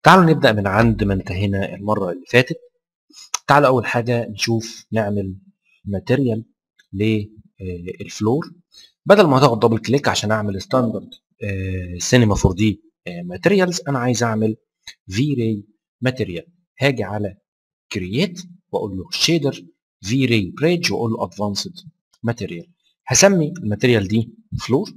تعالوا نبدأ من عند ما انتهينا المرة اللي فاتت. تعالوا أول حاجة نشوف نعمل ماتيريال للفلور. بدل ما هضغط دبل كليك عشان أعمل ستاندرد سينما 4 دي ماتيريالز، أنا عايز أعمل في راي ماتيريال. هاجي على كرييت وأقول له شيدر في راي بريدج وأقول له ادفانسد ماتيريال. هسمي الماتيريال دي فلور،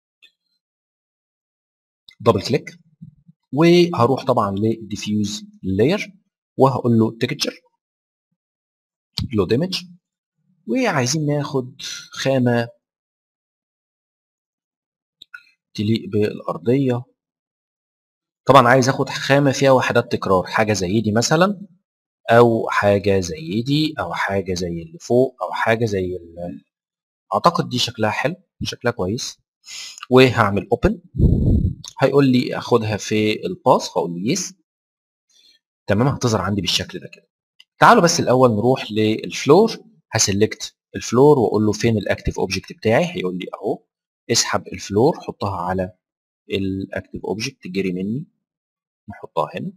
دبل كليك، وهروح طبعا للديفيوز لاير وهقول له تكتشر لود ايمج، وعايزين ناخد خامة تليق بالأرضية. طبعا عايز اخد خامة فيها وحدات تكرار، حاجة زي دي مثلا، أو حاجة زي دي، أو حاجة زي اللي فوق، أو حاجة زي أعتقد دي شكلها حلو، شكلها كويس. وهعمل اوبن، هيقول لي اخدها في الباص، هقول له يس. تمام، هتظهر عندي بالشكل ده كده. تعالوا بس الأول نروح للفلور. هسلكت الفلور واقول له فين الاكتيف اوبجكت بتاعي، هيقول لي اهو. اسحب الفلور حطها على الاكتيف اوبجكت، جري مني، نحطها هنا.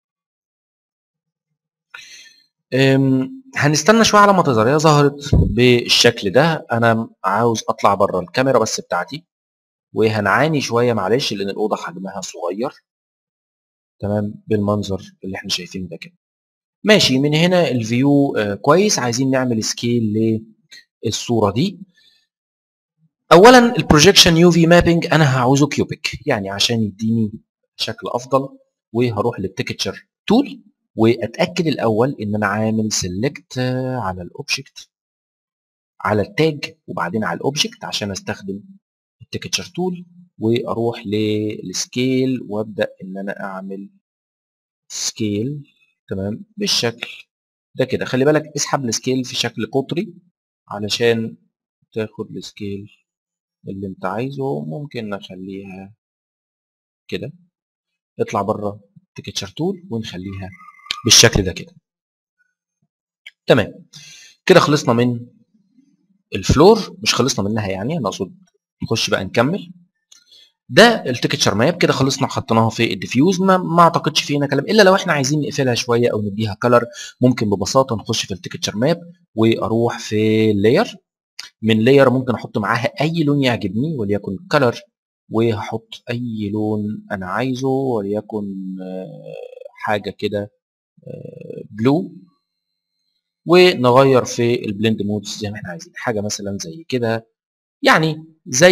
هنستنى شويه على ما تظهر. هي ظهرت بالشكل ده. انا عاوز اطلع بره الكاميرا بس بتاعتي، وهنعاني شويه معلش لان الاوضه حجمها صغير. تمام، بالمنظر اللي احنا شايفينه ده كده. ماشي، من هنا الفيو كويس. عايزين نعمل سكيل للصوره دي. اولا البروجيكشن يو في مابنج انا هعوزه كيوبيك يعني عشان يديني شكل افضل. وهروح للتكتشر تول واتاكد الاول ان انا عامل سيلكت على الاوبجكت، على التاج، وبعدين على الاوبجكت عشان استخدم التكتشر تول. واروح للسكيل وابدا ان انا اعمل سكيل. تمام بالشكل ده كده. خلي بالك اسحب السكيل في شكل قطري علشان تاخد السكيل اللي انت عايزه. ممكن نخليها كده، اطلع بره التكتشر تول ونخليها بالشكل ده كده. تمام كده خلصنا من الفلور، مش خلصنا منها يعني، انا اقصد نخش بقى نكمل. ده التكتشر ماب كده خلصنا، حطيناها في الديفيوز. ما اعتقدش فينا كلام الا لو احنا عايزين نقفلها شويه او نديها كلر. ممكن ببساطه نخش في التكتشر ماب واروح في لاير. من لاير ممكن احط معاها اي لون يعجبني وليكن كلر، وهحط اي لون انا عايزه وليكن حاجه كده بلو. ونغير في البلند مودز زي ما احنا عايزين، حاجه مثلا زي كده يعني،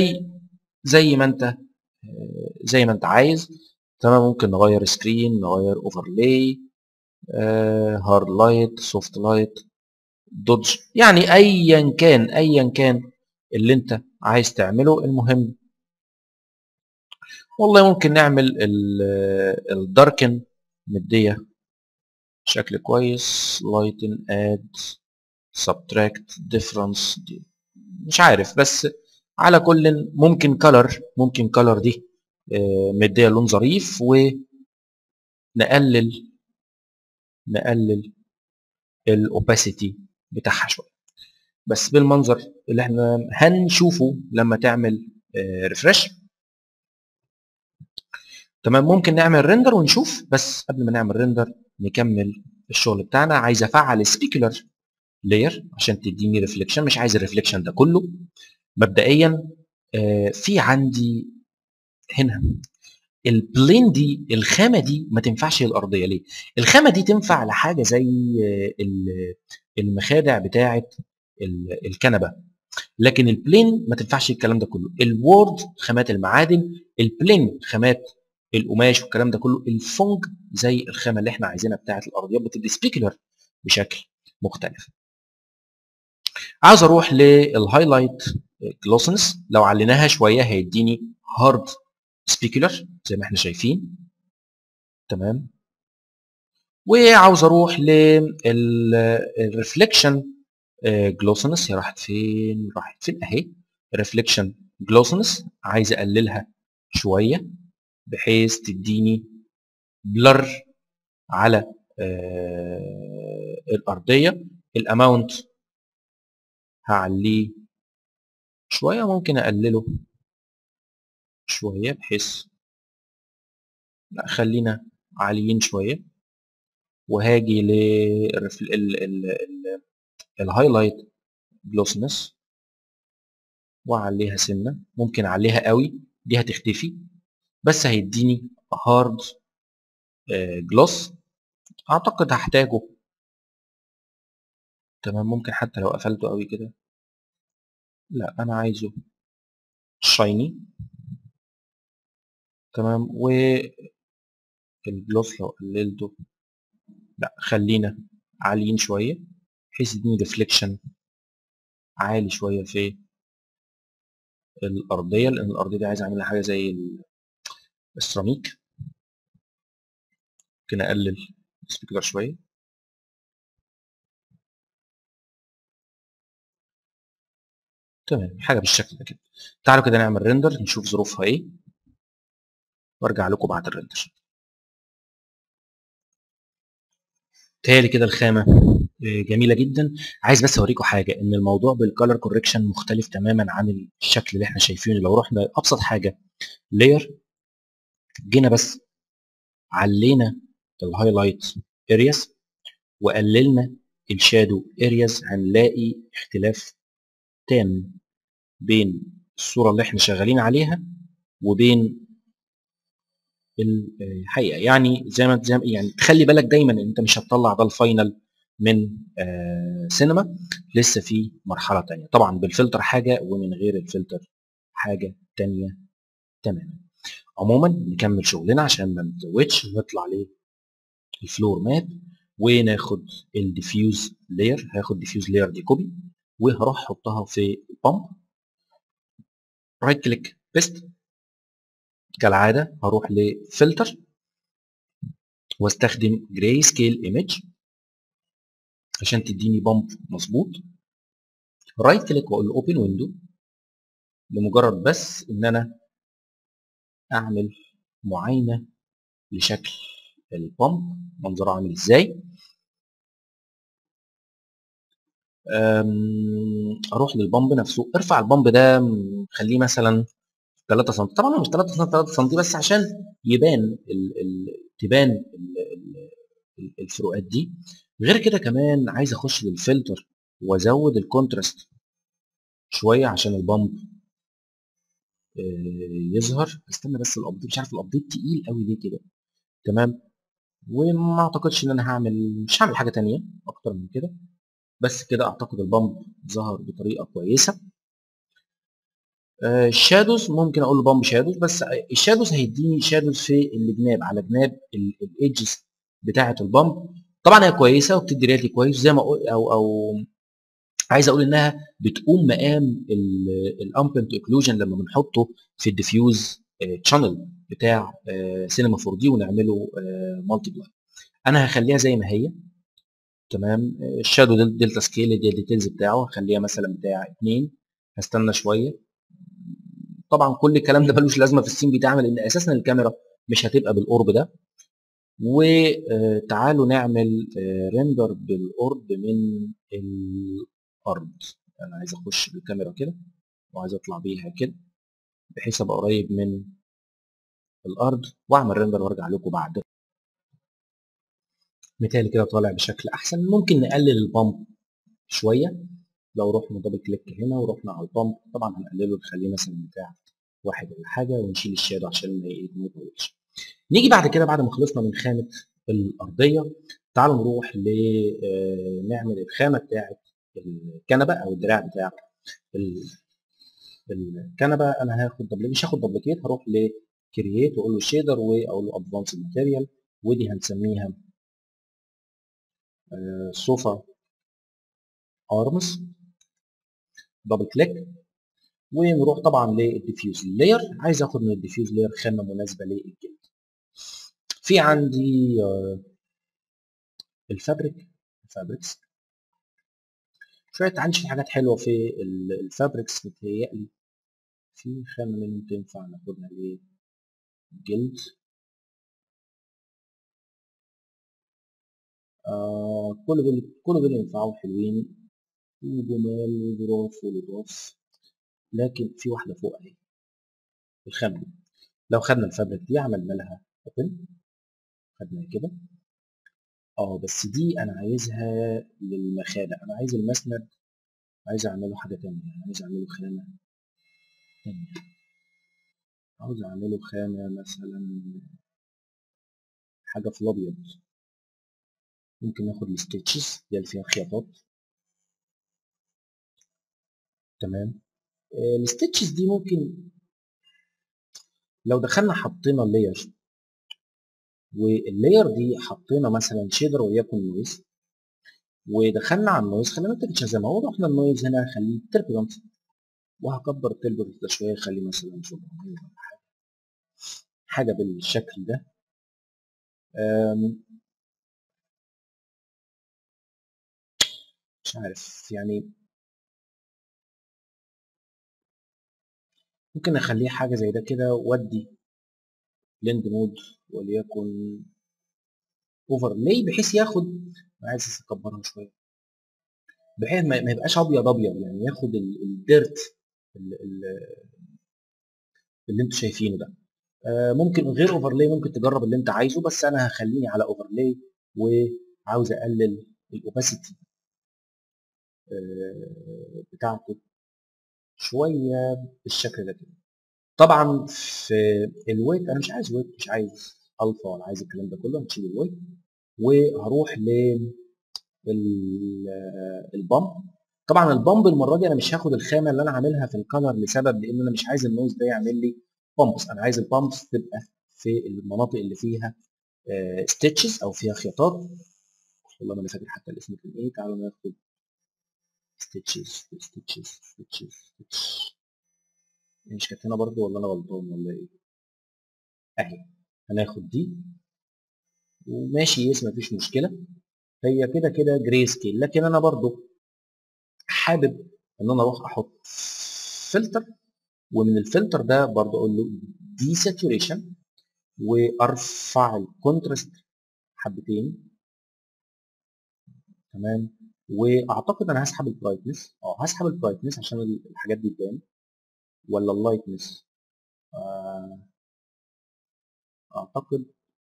زي ما انت عايز. تمام، ممكن نغير سكرين، نغير اوفرلاي، هارد لايت، سوفت لايت، دوج، يعني ايا كان اللي انت عايز تعمله. المهم والله ممكن نعمل الداركن، مديه شكل كويس، لايتن، اد، سبتراكت، ديفرنس، مش عارف. بس على كل ممكن كلر دي مديه لون ظريف. ونقلل الاوباسيتي بتاعها شويه، بس بالمنظر اللي احنا هنشوفه لما تعمل ريفرش. تمام، ممكن نعمل ريندر ونشوف. بس قبل ما نعمل ريندر نكمل الشغل بتاعنا. عايز افعل سبيكولر لاير عشان تديني ريفليكشن، مش عايز الريفليكشن ده كله. مبدئيا في عندي هنا البلين دي، الخامه دي ما تنفعش للارضيه. ليه؟ الخامه دي تنفع لحاجه زي المخادع بتاعه الكنبه، لكن البلين ما تنفعش الكلام ده كله. الوورد خامات المعادن، البلين خامات القماش والكلام ده كله. الفونج زي الخامه اللي احنا عايزينها بتاعه الارضيات، بتدي سبيكولر بشكل مختلف. عاوز اروح للهايلايت جلوسنس، لو عليناها شويه هيديني هارد سبيكولر زي ما احنا شايفين. تمام، وعاوز اروح للريفليكشن جلوسنس. هي راحت فين اهي. ريفليكشن جلوسنس عايز اقللها شويه بحيث تديني بلر على الارضيه. الاماونت هعليه شويه، ممكن اقلله شويه بحيث، لا خلينا عاليين شويه، وهاجي الهايلايت جلوسنس واعليها سنه، ممكن اعليها قوي دي هتختفي، بس هيديني هارد جلوس اعتقد هحتاجه. تمام، ممكن حتى لو قفلته قوي كده، لا انا عايزه شايني. تمام، والجلوس لو قللته، لا خلينا عاليين شويه بحيث يديني ريفليكشن عالي شويه في الارضيه، لان الارضيه دي عايز اعملها حاجه زي السيراميك. ممكن اقلل السبيكر شويه. تمام، حاجه بالشكل ده كده. تعالوا كده نعمل ريندر نشوف ظروفها ايه، وارجع لكم بعد الريندر. تهيألي كده الخامه جميله جدا. عايز بس اوريكم حاجه، ان الموضوع بالكالر كوركشن مختلف تماما عن الشكل اللي احنا شايفينه. لو رحنا ابسط حاجه لاير، جينا بس علينا الهايلايت ارياز وقللنا الشادو ارياز، هنلاقي اختلاف تام بين الصوره اللي احنا شغالين عليها وبين الحقيقه. يعني زي ما يعني تخلي بالك دايما ان انت مش هتطلع ده الفاينل من سينما، لسه في مرحله تانية طبعا. بالفلتر حاجه ومن غير الفلتر حاجه تانية تماما. عموما نكمل شغلنا عشان ما نزودش، نطلع للفلور ماب وناخد الديفيوز لاير. هاخد ديفيوز لاير دي كوبي، وهروح احطها في البامب، رايت كليك بيست. كالعاده هروح لفلتر واستخدم جراي سكيل ايمج عشان تديني بامب مظبوط. رايت كليك واقول له اوبن ويندو، لمجرد بس ان انا اعمل معاينه لشكل البامب منظره عامل ازاي. اروح للبامب نفسه، ارفع البامب ده، خليه مثلا 3 سم. طبعا هو مش 3 سم، 3 سم بس عشان يبان تبان الفروقات دي. غير كده كمان عايز اخش للفلتر وازود الكونتراست شويه عشان البامب يظهر. استنى بس الابديت، مش عارف الابديت تقيل قوي ليه كده. تمام، وما اعتقدش ان انا مش هعمل حاجه تانية اكتر من كده. بس كده اعتقد البامب ظهر بطريقه كويسه. الشادوز ممكن اقول له بامب شادوز، بس الشادوز هيديني شادوز في الجناب، على جناب الايدجز بتاعه البامب. طبعا هي كويسه وبتدي ريالتي كويس زي ما اقول، او عايز اقول انها بتقوم مقام الامبنت اوكلوجن لما بنحطه في الديفيوز تشانل بتاع سينما 4 دي ونعمله مالتي بلاي. انا هخليها زي ما هي. تمام، الشادو دلتا سكيل دي الديتيلز بتاعه هخليها مثلا بتاع 2. هستنى شويه. طبعا كل الكلام ده ملوش لازمه في السين بتاعنا، لان اساسا الكاميرا مش هتبقى بالقرب ده. وتعالوا نعمل ريندر بالقرب من الارض. انا عايز اخش بالكاميرا كده وعايز اطلع بيها كده بحيث ابقى قريب من الارض، واعمل ريندر وارجع لكم بعد. مثالي كده طالع بشكل احسن. ممكن نقلل البامب شويه. لو رحنا دبل كليك هنا ورحنا على البامب، طبعا هنقلله نخليه مثلا بتاع 1 ولا حاجه، ونشيل الشادو عشان ما يطولش. نيجي بعد كده، بعد ما خلصنا من خامه الارضيه، تعالوا نروح نعمل الخامه بتاعه الكنبه او الدراع بتاع الكنبه. انا هاخد مش هاخد دبليكيت، هروح لكرييت واقول له شيدر واقول له ادفانس ماتيريال، ودي هنسميها صوفا ارمز. دبل كليك ونروح طبعا للديفيوز لاير. عايز اخد من الديفيوز لاير خامه مناسبه للجلد. في عندي الفابريكس شويه. عندي شويه حاجات حلوه في الفابريكس متهيألي في خامه منهم تنفع ناخدها للجلد. كل دول ينفعوا حلوين وجمال وظراف ولطاف. لكن في واحده فوق اهي، الخامه دي. لو خدنا الفابريك دي عملنا لها اوبن خدناها كده. بس دي انا عايزها للمخادع، انا عايز المسند عايز اعمله حاجه تانية، يعني عايز اعمله خانه تانية، عاوز اعمله خانه مثلا حاجه في الابيض. ممكن ناخد الستيتشز دي اللي فيها خياطات. تمام. الستيتشز دي ممكن لو دخلنا حطينا اللاير، واللاير دي حطينا مثلا شيدر وليكن نويز، ودخلنا على النويز خلينا التكتشر زي ما هو، رحنا النويز هنا خليه تربيلنت، وهكبر التربيلنت ده شويه خليه مثلا 700 ولا حاجه بالشكل ده. مش عارف يعني، ممكن اخليه حاجه زي ده كده، وادي بلند مود وليكن اوفرلاي بحيث ياخد، انا عايز اكبرها شويه بحيث ما يبقاش ابيض ابيض، يعني ياخد الديرت اللي انتوا شايفينه ده. ممكن غير اوفرلاي ممكن تجرب اللي انت عايزه، بس انا هخليني على اوفرلاي، وعاوز اقلل الاوباسيتي بتاعته شويه بالشكل ده كده. طبعا في الويت انا مش عايز ويت، مش عايز الفا ولا عايز الكلام ده كله، هنشيل الويت وهروح للبامب. طبعا البامب المره دي انا مش هاخد الخامه اللي انا عاملها في الكالر لسبب، لان انا مش عايز النويز ده يعمل لي بامبس، انا عايز البامبس تبقى في المناطق اللي فيها ستيتشز او فيها خياطات. والله ما انا فاكر حتى الاسم كان ايه، تعالوا ناخد ستيتشز ستيتشز ستيتشز ستيتش، مش كانت هنا برضه ولا انا غلطان ولا ايه؟ اهي هناخد دي وماشي يس مفيش مشكله، هي كده كده جري سكيل، لكن انا برضه حابب ان انا اروح احط فلتر، ومن الفلتر ده برضه اقول له دي ساتوريشن، وارفع الكونتراست حبتين. تمام. واعتقد انا هسحب البرايتنس، هسحب البرايتنس عشان الحاجات دي تبان، ولا اللايتنس. آه اعتقد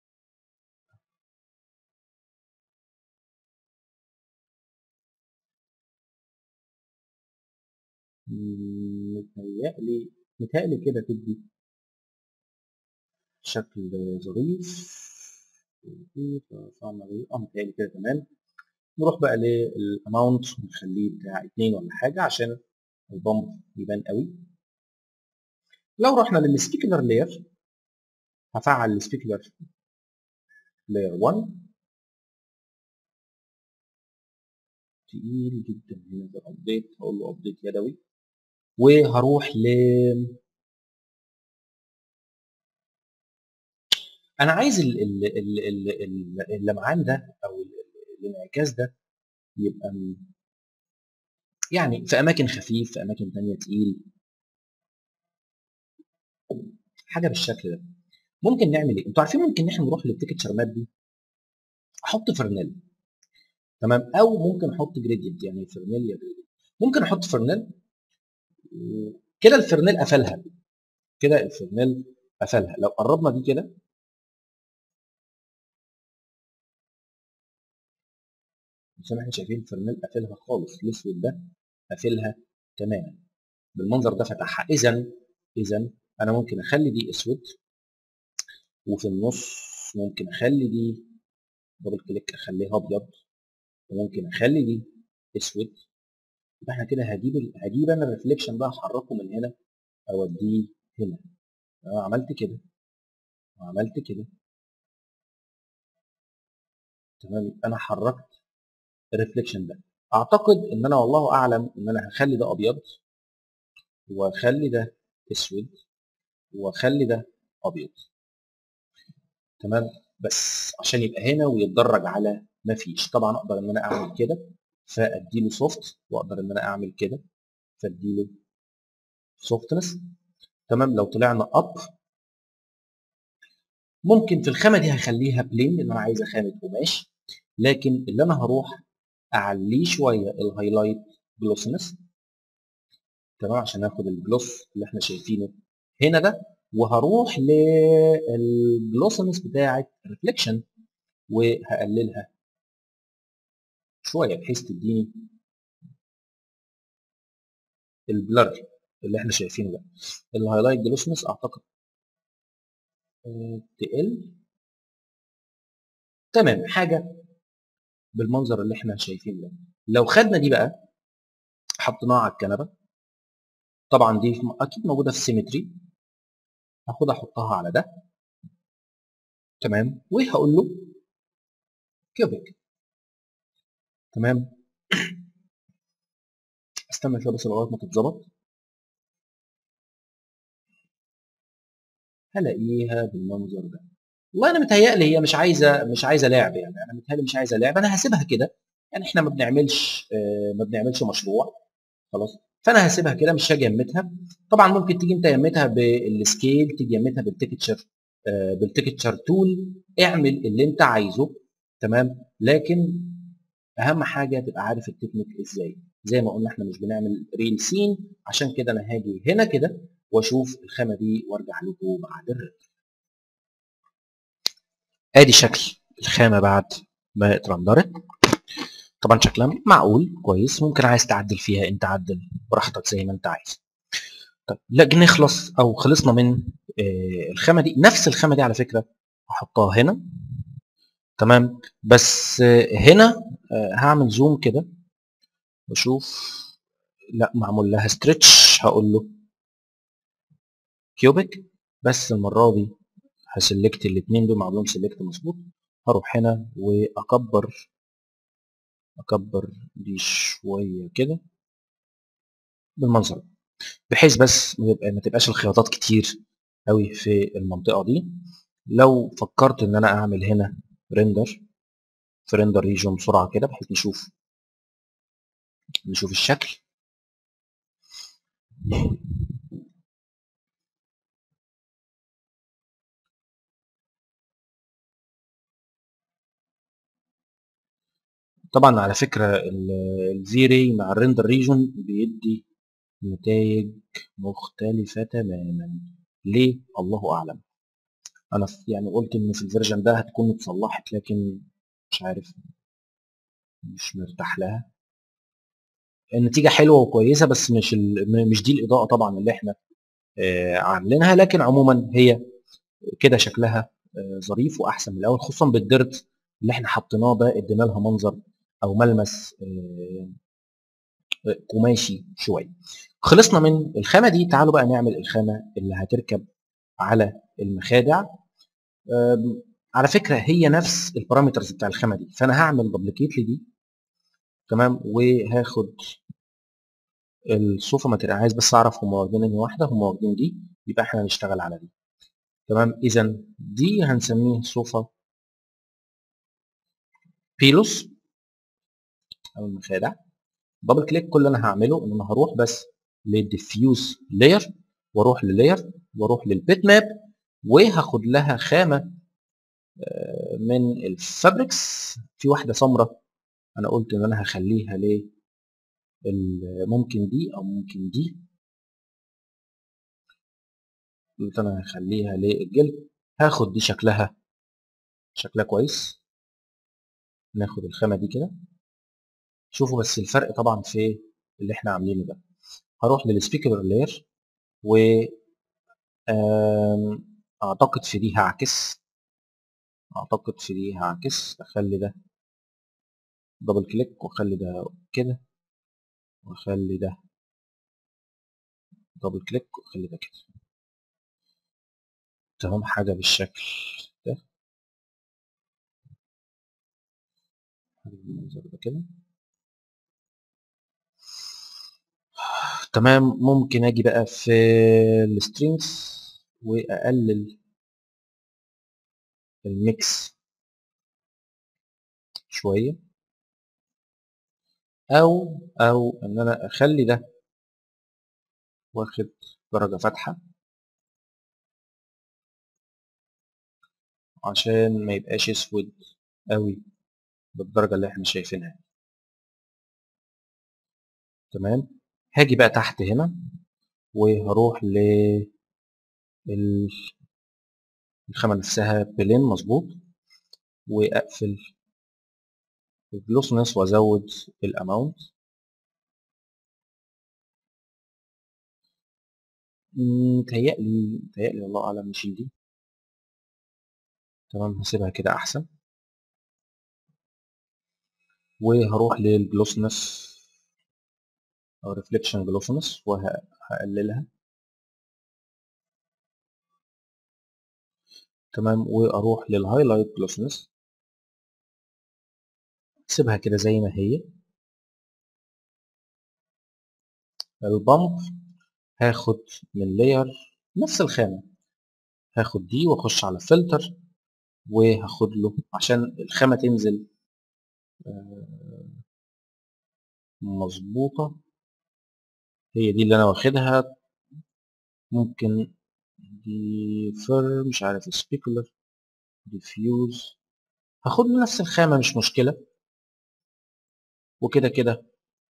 متهيألي كده تدي شكل ظريف. متهيألي كده تمام. نروح بقى للاماونت ونخليه بتاع 2 ولا حاجه عشان البامب يبان قوي. لو رحنا للسبيكلر لاير هفعل السبيكلر لاير 1 تقيل جدا هنا في الابديت، هقول له ابديت يدوي، وهروح انا عايز اللمعان ده او الانعكاس ده يبقى يعني في اماكن خفيف، في اماكن تانية تقيل، حاجه بالشكل ده. ممكن نعمل ايه؟ انتوا عارفين ممكن احنا نروح للتكتشر ماب دي، احط فرنيل. تمام. او ممكن احط جريدينت، يعني فرنيل يا جريدينت. ممكن احط فرنيل كده، الفرنيل قفلها كده، الفرنيل قفلها. لو قربنا دي كده زي ما احنا شايفين الفرنيل قافلها خالص، الاسود ده قافلها تماما بالمنظر ده، فتحها. اذا انا ممكن اخلي دي اسود، وفي النص ممكن اخلي دي دبل كليك اخليها ابيض، وممكن اخلي دي اسود. يبقى احنا كده هجيب انا الريفليكشن ده احركه من هنا اوديه هنا. انا عملت كده وعملت كده. تمام. انا حركت الريفليكشن ده. اعتقد ان انا والله اعلم ان انا هخلي ده ابيض، واخلي ده اسود، واخلي ده ابيض. تمام. بس عشان يبقى هنا ويتدرج على ما فيش. طبعا اقدر ان انا اعمل كده فاديله سوفت، واقدر ان انا اعمل كده فاديله سوفتنس. تمام. لو طلعنا اب ممكن في الخامه دي هخليها بلين لان انا عايزه خامه قماش، لكن اللي انا هروح اعليه شويه الهايلايت جلوسنس. تمام. عشان اخد الجلوس اللي احنا شايفينه هنا ده، وهروح للجلوسنس بتاعه ريفليكشن وهقللها شويه بحيث تديني البلر اللي احنا شايفينه ده. الهايلايت جلوسنس اعتقد تقل. تمام، حاجه بالمنظر اللي احنا شايفينه ده. لو خدنا دي بقى حطيناها على الكنبه، طبعا دي اكيد موجوده في سيمتري، هاخدها احطها على ده. تمام، وهقول له كيوبيك. تمام، استنى شويه بس لغايه ما تتظبط. هلاقيها بالمنظر ده. والله انا متهيألي هي مش عايزه لعب، يعني انا متهيألي مش عايزه لعب، انا هسيبها كده. يعني احنا ما بنعملش مشروع خلاص، فانا هسيبها كده مش هاجي يمتها. طبعا ممكن تيجي انت يمتها بالسكيل، تيجي يمتها بالتكتشر تول، اعمل اللي انت عايزه. تمام، لكن اهم حاجه تبقى عارف التكنيك ازاي. زي ما قلنا احنا مش بنعمل ريل سين، عشان كده انا هاجي هنا كده واشوف الخامه دي وارجع لكم بعد الريل. ادي شكل الخامه بعد ما اترندرت. طبعا شكلها معقول كويس، ممكن عايز تعدل فيها انت عدل براحتك زي ما انت عايز. طيب لا نخلص او خلصنا من الخامه دي. نفس الخامه دي على فكره هحطها هنا. تمام، بس هنا هعمل زوم كده واشوف. لا معمول لها ستريتش، هقول له كيوبيك، بس المره دي هسلكت الاثنين دول معمولهم سلكت مظبوط. هروح هنا اكبر دي شويه كده بالمنظر ده، بحيث بس ما تبقاش الخياطات كتير قوي في المنطقه دي. لو فكرت ان انا اعمل هنا ريندر في ريندر ريجون بسرعه كده بحيث نشوف الشكل. طبعا على فكره الفي راي مع الريندر ريجون بيدي نتائج مختلفه تماما. ليه؟ الله اعلم. انا يعني قلت ان في الفيرجن ده هتكون اتصلحت، لكن مش عارف، مش مرتاح لها. النتيجه حلوه وكويسه، بس مش دي الاضاءه طبعا اللي احنا عاملينها، لكن عموما هي كده شكلها ظريف واحسن من الاول، خصوصا بالديرت اللي احنا حطيناه ده، ادينا لها منظر او ملمس قماشي شويه. خلصنا من الخامه دي، تعالوا بقى نعمل الخامه اللي هتركب على المخادع. على فكره هي نفس البارامترز بتاع الخامه دي، فانا هعمل دبليكيت لدي. تمام، وهاخد الصوفه ماتيريال، عايز بس اعرف هم واخدين انهي واحده. هم واخدين دي، يبقى احنا هنشتغل على دي. تمام، اذا دي هنسميه صوفه بيلوس او المخادع. دبل كليك، كل اللي انا هعمله ان انا هروح بس للديفيوز لاير، واروح للاير، واروح للبيت ماب، وهاخد لها خامه من الفابريكس. في واحده سمراء انا قلت ان انا هخليها ممكن دي او ممكن دي، قلت انا هخليها للجلد. هاخد دي شكلها كويس. ناخد الخامه دي كده، شوفوا بس الفرق طبعا في اللي احنا عاملينه ده. هروح للسبيكر لاير، و اعتقد في دي هعكس اخلي ده دبل كليك، واخلي ده كده، واخلي ده دبل كليك، واخلي ده كده. تمام، حاجه بالشكل ده، حاجه بالمنظر ده كده. تمام، ممكن اجي بقى في السترينجز واقلل الميكس شويه، او ان انا اخلي ده واخد درجه فاتحه عشان ما يبقاش اسود قوي بالدرجه اللي احنا شايفينها. تمام، هاجي بقى تحت هنا وهروح للخامه نفسها بلين مظبوط. واقفل الجلوسنس وازود الاماونت. متهيألي والله اعلم نشيل دي. تمام، هسيبها كده احسن. وهروح للجلوسنس او ريفليكشن جلوسنس وهقللها. تمام، واروح للهايلايت جلوسنس، سيبها كده زي ما هي. البامب هاخد من لاير نفس الخامة، هاخد دي واخش على فلتر وهاخد له عشان الخامة تنزل مظبوطة. هي دي اللي انا واخدها. ممكن دي فر مش عارف سبيكولر ديفيوز، هاخد له نفس الخامة مش مشكلة. وكده كده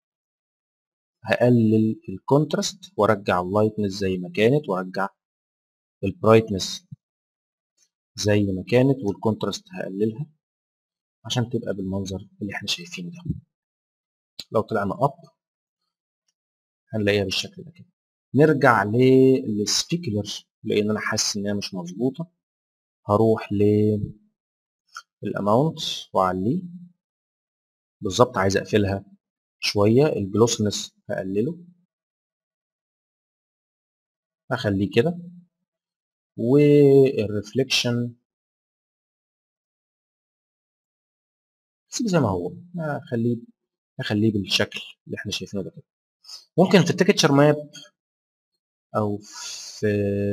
هقلل الكونتراست وارجع اللايتنس زي ما كانت، وارجع البرايتنس زي ما كانت، والكونتراست هقللها عشان تبقى بالمنظر اللي احنا شايفينه ده. لو طلعنا اب هنلاقيها بالشكل ده كده. نرجع للسبيكولر لان انا حاسس ان هي مش مظبوطه. هروح للاماونت واعليه بالظبط، عايز اقفلها شويه. الجلوسنس هقلله هخليه كده. والريفليكشن سيبه زي ما هو، هخليه بالشكل اللي احنا شايفينه ده كده. ممكن في التكتشر ماب او في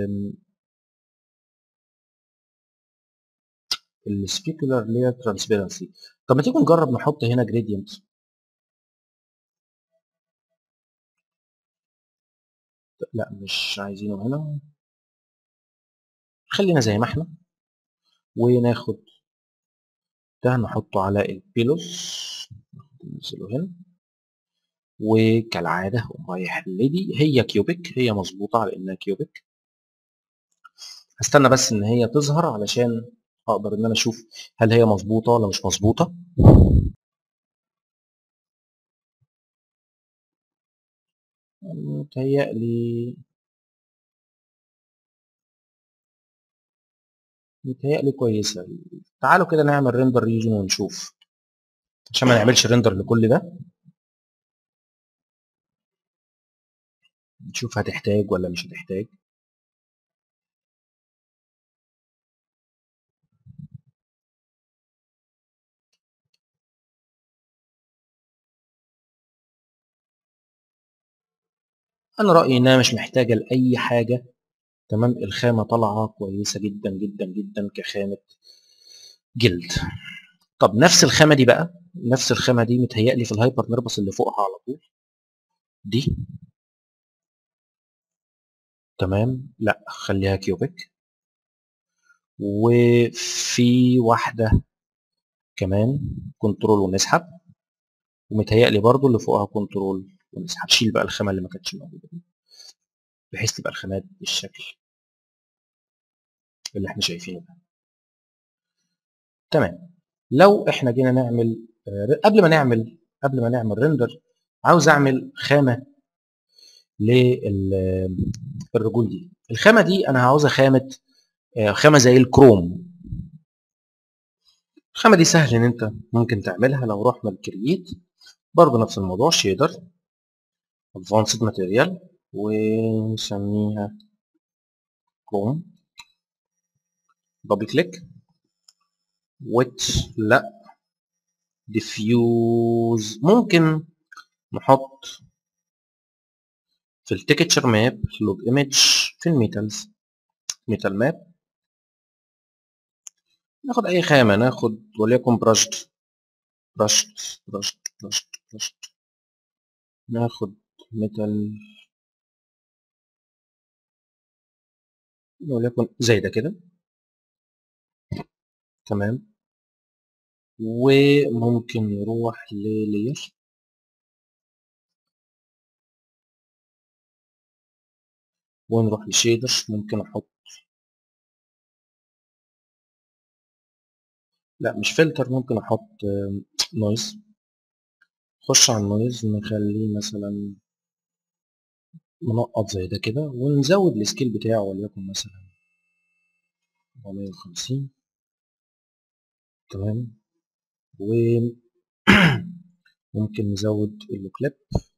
السبيكولار لير ترانسبيرنسي. طب ما تيجي نجرب نحط هنا جريدينت. لا مش عايزينه هنا، خلينا زي ما احنا. وناخد ده نحطه على البيلوس، ننزله هنا. وكالعادة هقوم رايح لدي، هي كيوبيك، هي مظبوطة على انها كيوبيك. هستنى بس ان هي تظهر علشان اقدر ان انا اشوف هل هي مظبوطة ولا مش مظبوطة. متهيألي كويسة. تعالوا كده نعمل ريندر ريجن ونشوف، عشان ما نعملش ريندر لكل ده. نشوف هتحتاج ولا مش هتحتاج. انا رأيي انها مش محتاجة لأي حاجة. تمام، الخامة طالعة كويسة جدا جدا جدا كخامة جلد. طب نفس الخامة دي بقى، نفس الخامة دي متهيألي في الهايبر نربس اللي فوقها على طول دي. تمام، لا خليها كيوبيك. وفي واحدة كمان كنترول ونسحب، ومتهيألي برضو اللي فوقها كنترول ونسحب. شيل بقى الخامة اللي ما كانتش موجودة دي بحيث تبقى الخامات بالشكل اللي احنا شايفينه ده. تمام. لو احنا جينا نعمل قبل ما نعمل ريندر، عاوز اعمل خامة للرجول دي. الخامة دي انا عاوزها خامة زي الكروم. الخامة دي سهل ان انت ممكن تعملها. لو رحنا لكرييت برضه نفس الموضوع، شيدر ادفانسد ماتيريال ونسميها كروم. دبل كليك ويت، لا ديفيوز. ممكن نحط في التكتشر ماب لوج ايمج في الميتالز، ميتال ماب. ناخد اي خامة، ناخد وليكن برشت. ناخد ميتال وليكن زي ده كده. تمام، وممكن نروح للير ونروح لشيدر. ممكن احط لا مش فلتر، ممكن احط نويز. نخش على النويز نخليه مثلا منقط زي ده كده، ونزود السكيل بتاعه وليكن مثلا 450. تمام. وممكن نزود اللوكليب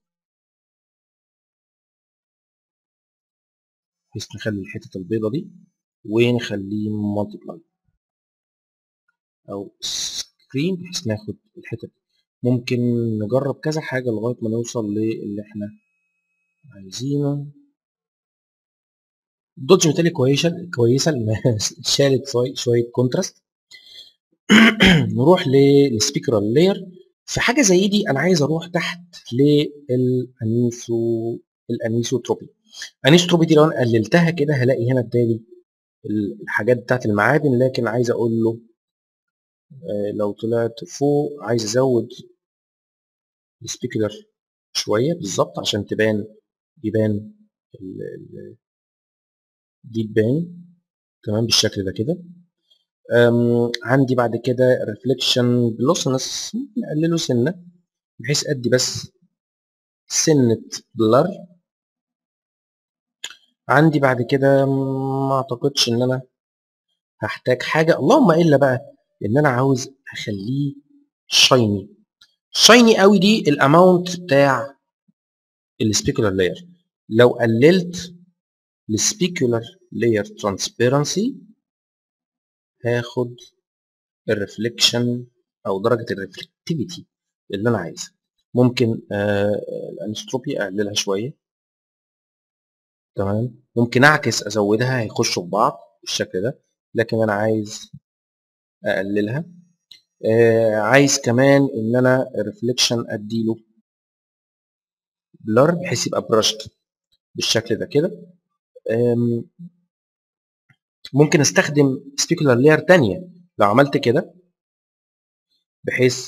بحيث نخلي الحتة البيضة دي، ونخليه مالتيبلاي او سكرين بحيث ناخد الحتة دي. ممكن نجرب كذا حاجة لغاية ما نوصل للي احنا عايزينه. دوج ميتالي كويسة لأنها شالت شوية كونتراست. نروح للسبيكر لاير. في حاجة زي دي أنا عايز أروح تحت الأنيسوتروبي. الأنيسوتروبي دي لو أنا قللتها كده هلاقي هنا ادالي الحاجات بتاعت المعادن، لكن عايز أقول له لو طلعت فوق عايز أزود السبيكولر شوية بالظبط عشان يبان دي تبان تمام بالشكل ده كده. عندي بعد كده ريفليكشن جلوسنس ممكن اقلله سنه بحيث ادي بس سنه بلر. عندي بعد كده ما اعتقدش ان انا هحتاج حاجه، اللهم الا بقى ان انا عاوز اخليه شايني. شايني قوي دي الاماونت بتاع السبيكولار لاير. لو قللت السبيكولار لاير ترانسبيرنسي هاخد الريفليكشن او درجه الريفلكتيفيتي اللي انا عايزها. ممكن الانستروبي اقللها شويه. تمام. ممكن اعكس ازودها هيخشوا في بعض بالشكل ده، لكن انا عايز اقللها. عايز كمان ان انا الريفليكشن اديله بلر بحيث يبقى برشت بالشكل ده كده. ممكن استخدم سبيكولار لاير تانية لو عملت كده بحيث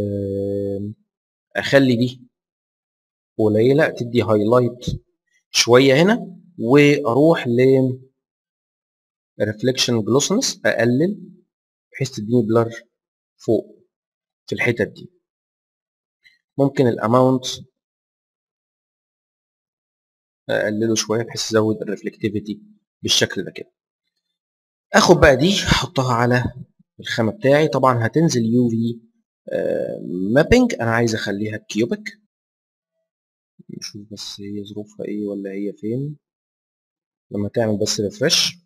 اخلي دي قليله تدي هايلايت شويه هنا، واروح ل ريفليكشن جلوسنس اقلل بحيث تديني بلر فوق في الحتت دي. ممكن الاماونت اقلله شويه بحيث ازود الريفلكتيفيتي بالشكل ده كده. اخد بقى دي احطها على الخامه بتاعي. طبعا هتنزل يو في مابينج، انا عايز اخليها كيوبيك. نشوف بس هي ظروفها ايه ولا هي فين لما تعمل بس ريفرش.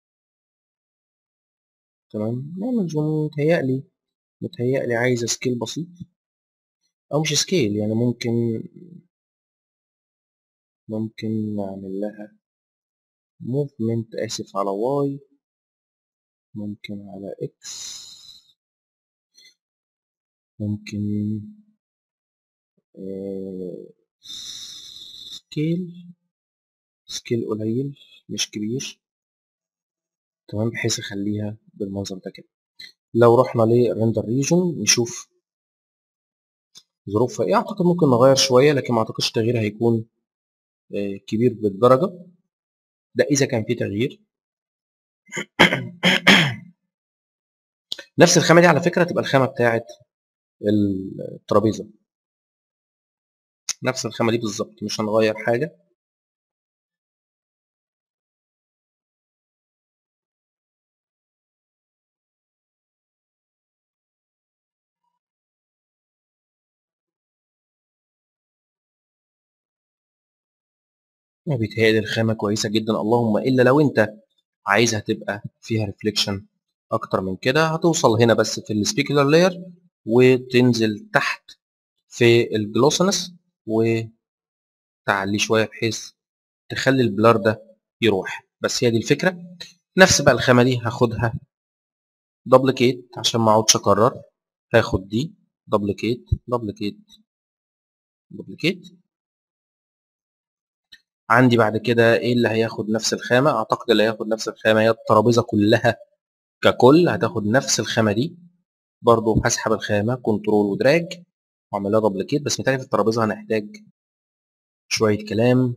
تمام. نعمل زوم. متهيألي عايزه سكيل بسيط او مش سكيل، يعني ممكن نعمل لها موفمنت، اسف على واي، ممكن على اكس، ممكن سكيل قليل مش كبير. تمام. بحيث اخليها بالمنظر ده كده. لو رحنا للريندر ريجن نشوف ظروفها ايه. اعتقد ممكن نغير شويه لكن ما اعتقدش التغيير هيكون كبير بالدرجه ده اذا كان في تغيير. نفس الخامه دي على فكره تبقى الخامه بتاعه الترابيزه، نفس الخامه دي بالظبط مش هنغير حاجه. بيتهيألي الخامه كويسه جدا، اللهم الا لو انت عايزها تبقى فيها ريفليكشن اكتر من كده هتوصل هنا بس في السبيكولار لاير وتنزل تحت في الجلوسنس وتعلي شويه بحيث تخلي البلار ده يروح. بس هي دي الفكره. نفس بقى الخامه دي هاخدها دبليكيت عشان ما اقعدش اكرر. هاخد دي دبليكيت دبليكيت دبليكيت. عندي بعد كده ايه اللي هياخد نفس الخامه؟ اعتقد اللي هياخد نفس الخامه هي الترابيزه كلها ككل هتاخد نفس الخامه دي. برضو هسحب الخامه كنترول ودراج واعمل لها دبليكيت. بس متهيألي في الترابيزه هنحتاج شويه كلام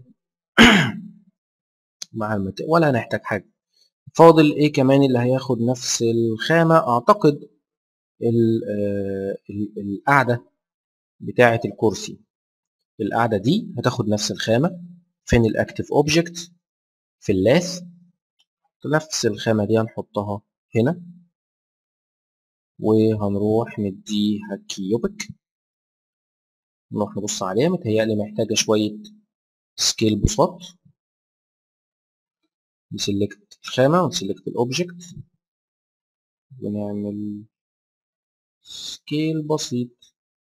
مع ولا هنحتاج حاجه. فاضل ايه كمان اللي هياخد نفس الخامه؟ اعتقد القاعده بتاعه الكرسي، القاعده دي هتاخد نفس الخامه. فين الاكتف اوبجكت؟ في اللاث. نفس الخامه دي هنحطها هنا، وهنروح نديها كيوبك، نروح نبص عليها. متهيألي محتاجه شويه سكيل بساط. نسلكت الخامه ونسلكت الاوبجكت ونعمل سكيل بسيط.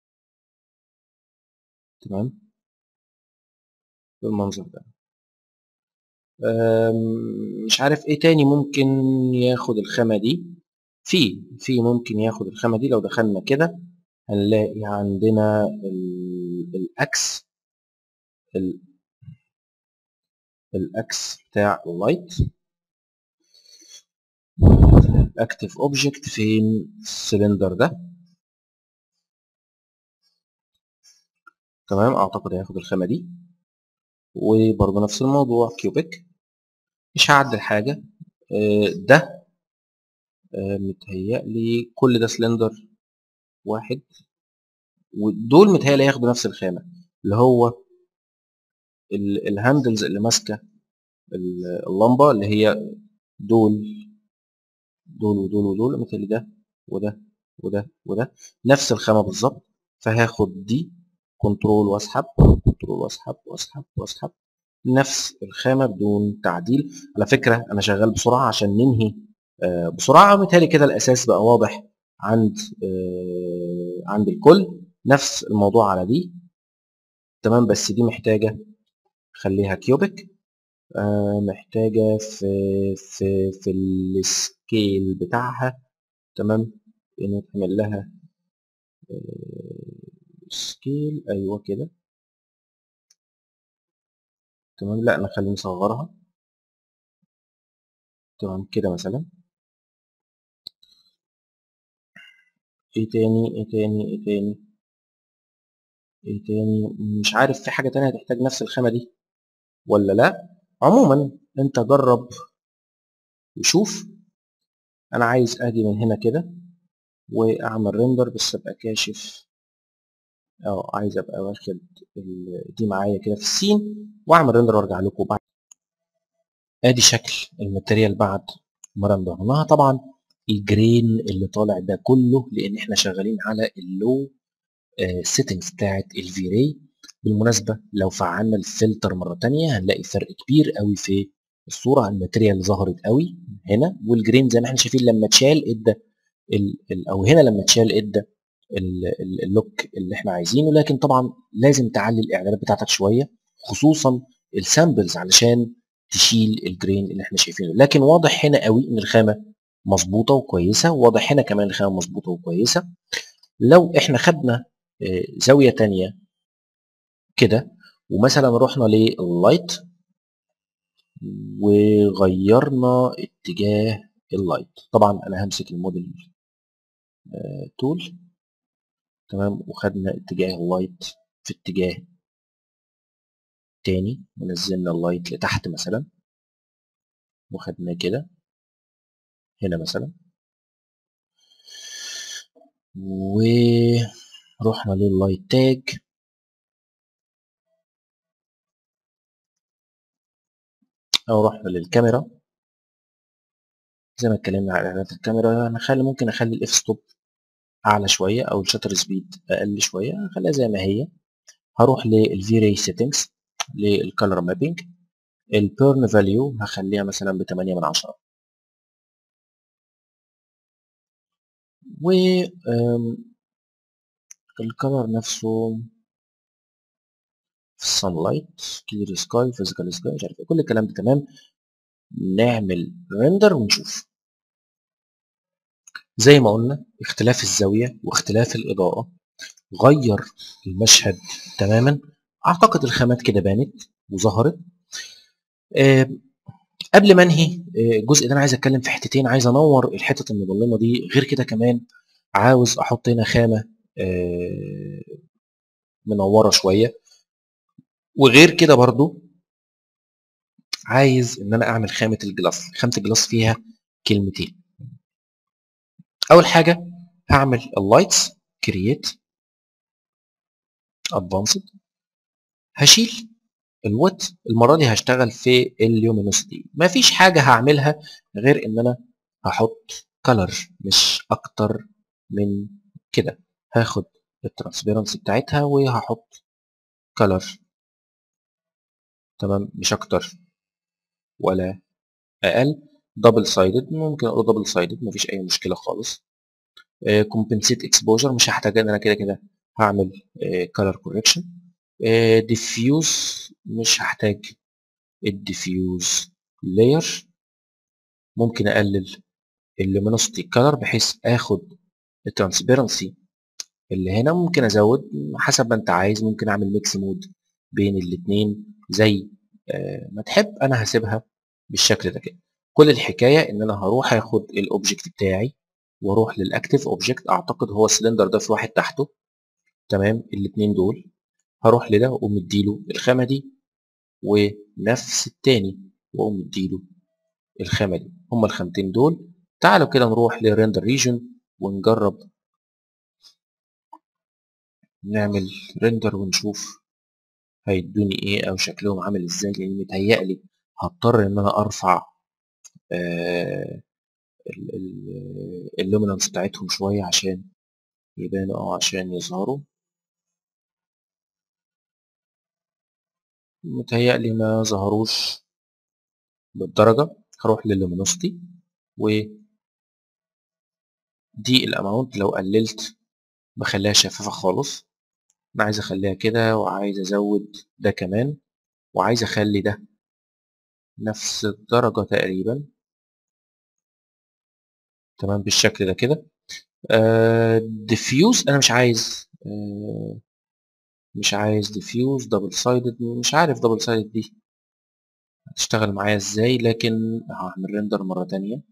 تمام بالمنظر ده. مش عارف ايه تاني ممكن ياخد الخامة دي. في ممكن ياخد الخامة دي. لو دخلنا كده هنلاقي عندنا الاكس، الاكس بتاع اللايت. اكتف اوبجكت فين؟ السلندر ده. تمام اعتقد هياخد الخامة دي. وبرضه نفس الموضوع كيوبيك، مش هعدل حاجة. ده متهيألي كل ده سلندر واحد، ودول متهيألي ياخدوا نفس الخامة. اللي هو الهاندلز اللي ماسكة اللمبة، اللي هي دول ودول ودول، متهيألي ده وده وده وده نفس الخامة بالظبط. فهاخد دي كنترول واسحب، كنترول واسحب واسحب واسحب، نفس الخامة بدون تعديل. على فكرة أنا شغال بسرعة عشان ننهي بسرعة. متهيألي كده الأساس بقى واضح عند عند الكل. نفس الموضوع على دي. تمام بس دي محتاجة خليها كيوبيك. محتاجة في السكيل بتاعها. تمام نعمل لها سكيل أيوة كده. تمام لا نخلي نصغرها. تمام كده مثلا. ايه تاني ايه تاني ايه تاني ايه تاني؟ مش عارف في حاجة تانية هتحتاج نفس الخامة دي ولا لا. عموما انت جرب وشوف. انا عايز اجي من هنا كده واعمل ريندر، بس ابقى كاشف. عايز ابقى واخد دي معايا كده في السين، واعمل ريندر وارجع لكم بعد. ادي شكل الماتيريال بعد ما رندرناها. طبعا الجرين اللي طالع ده كله لان احنا شغالين على اللو سيتنجز بتاعت الفي راي. بالمناسبه لو فعلنا الفلتر مره تانية هنلاقي فرق كبير قوي في الصوره. الماتيريال ظهرت قوي هنا، والجرين زي ما احنا شايفين لما اتشال ادى او هنا لما اتشال ادى اللوك اللي احنا عايزينه. لكن طبعا لازم تعلي الاعدادات بتاعتك شويه، خصوصا السامبلز، علشان تشيل الجرين اللي احنا شايفينه. لكن واضح هنا قوي ان الخامه مظبوطه وكويسه، واضح هنا كمان الخامه مظبوطه وكويسه. لو احنا خدنا زاويه تانية كده، ومثلا رحنا لللايت وغيرنا اتجاه اللايت. طبعا انا همسك الموديل تول. تمام وخدنا اتجاه اللايت في اتجاه تاني، ونزلنا اللايت لتحت مثلا، وخدناه كده هنا مثلا، ورحنا لللايت تاج. او رحنا للكاميرا زي ما اتكلمنا على اعدادات الكاميرا. ممكن اخلي الاف ستوب اعلى شويه او الشاتر سبيد اقل شويه، اخليها زي ما هي. هروح للفي راي سيتنجز، للكالر مابينج. البيرن فاليو هخليها مثلا ب 8 من 10. والكالر نفسه في السان لايت، كلير سكاي، فيزيكال سكاي، مش عارف ايه، كل الكلام ده تمام. نعمل ريندر ونشوف. زي ما قلنا اختلاف الزاويه واختلاف الاضاءه غير المشهد تماما. اعتقد الخامات كده بانت وظهرت. قبل ما انهي الجزء ده انا عايز اتكلم في حتتين. عايز انور الحتت المظلمه دي. غير كده كمان عاوز احط هنا خامه منوره شويه. وغير كده برضو عايز ان انا اعمل خامه الجلاس. خامه الجلاس فيها كلمتين. اول حاجه هعمل اللايتس كرييت ادفانسد، هشيل الوات، المره دي هشتغل في الليومينوسيتي. مفيش حاجه هعملها غير ان انا هحط كلر مش اكتر من كده. هاخد الترانسبيرنسي بتاعتها وهحط كلر، تمام، مش اكتر ولا اقل. دبل سايدد، ممكن اقول دبل سايدد، مفيش اي مشكله خالص. كومبنسيت اكسبوجر، مش هحتاج ان انا كده كده هعمل كلر كوركشن. ديفيوز، مش هحتاج الديفيوز لاير. ممكن اقلل اللومينوسيتي كلر بحيث اخد الترانسبيرنسي اللي هنا. ممكن ازود حسب ما انت عايز، ممكن اعمل ميكس مود بين الاثنين زي ما تحب. انا هسيبها بالشكل ده كده. كل الحكايه ان انا هروح اخد الاوبجكت بتاعي واروح للاكتيف اوبجكت، اعتقد هو السلندر ده في واحد تحته، تمام، الاثنين دول. هروح لده واقوم مديله الخامه دي، ونفس التاني واقوم مديله الخامه دي. هما الخامتين دول. تعالوا كده نروح للريندر ريجن ونجرب نعمل ريندر ونشوف هيدوني ايه او شكلهم عامل ازاي، لان متهيألي هضطر ان انا ارفع اللومينانس بتاعتهم شويه عشان يبانوا او عشان يظهروا. متهيألي ما ظهروش بالدرجه. هروح لللومينوسيتي، ودي الاماونت لو قللت بخليها شفافه خالص. انا عايز اخليها كده، وعايز ازود ده كمان، وعايز اخلي ده نفس الدرجه تقريبا، تمام، بالشكل ده كده. ديفيوز انا مش عايز ديفيوز دبل سايدد. مش عارف دبل سايدد دي هتشتغل معايا ازاي، لكن هعمل ريندر مرة تانية.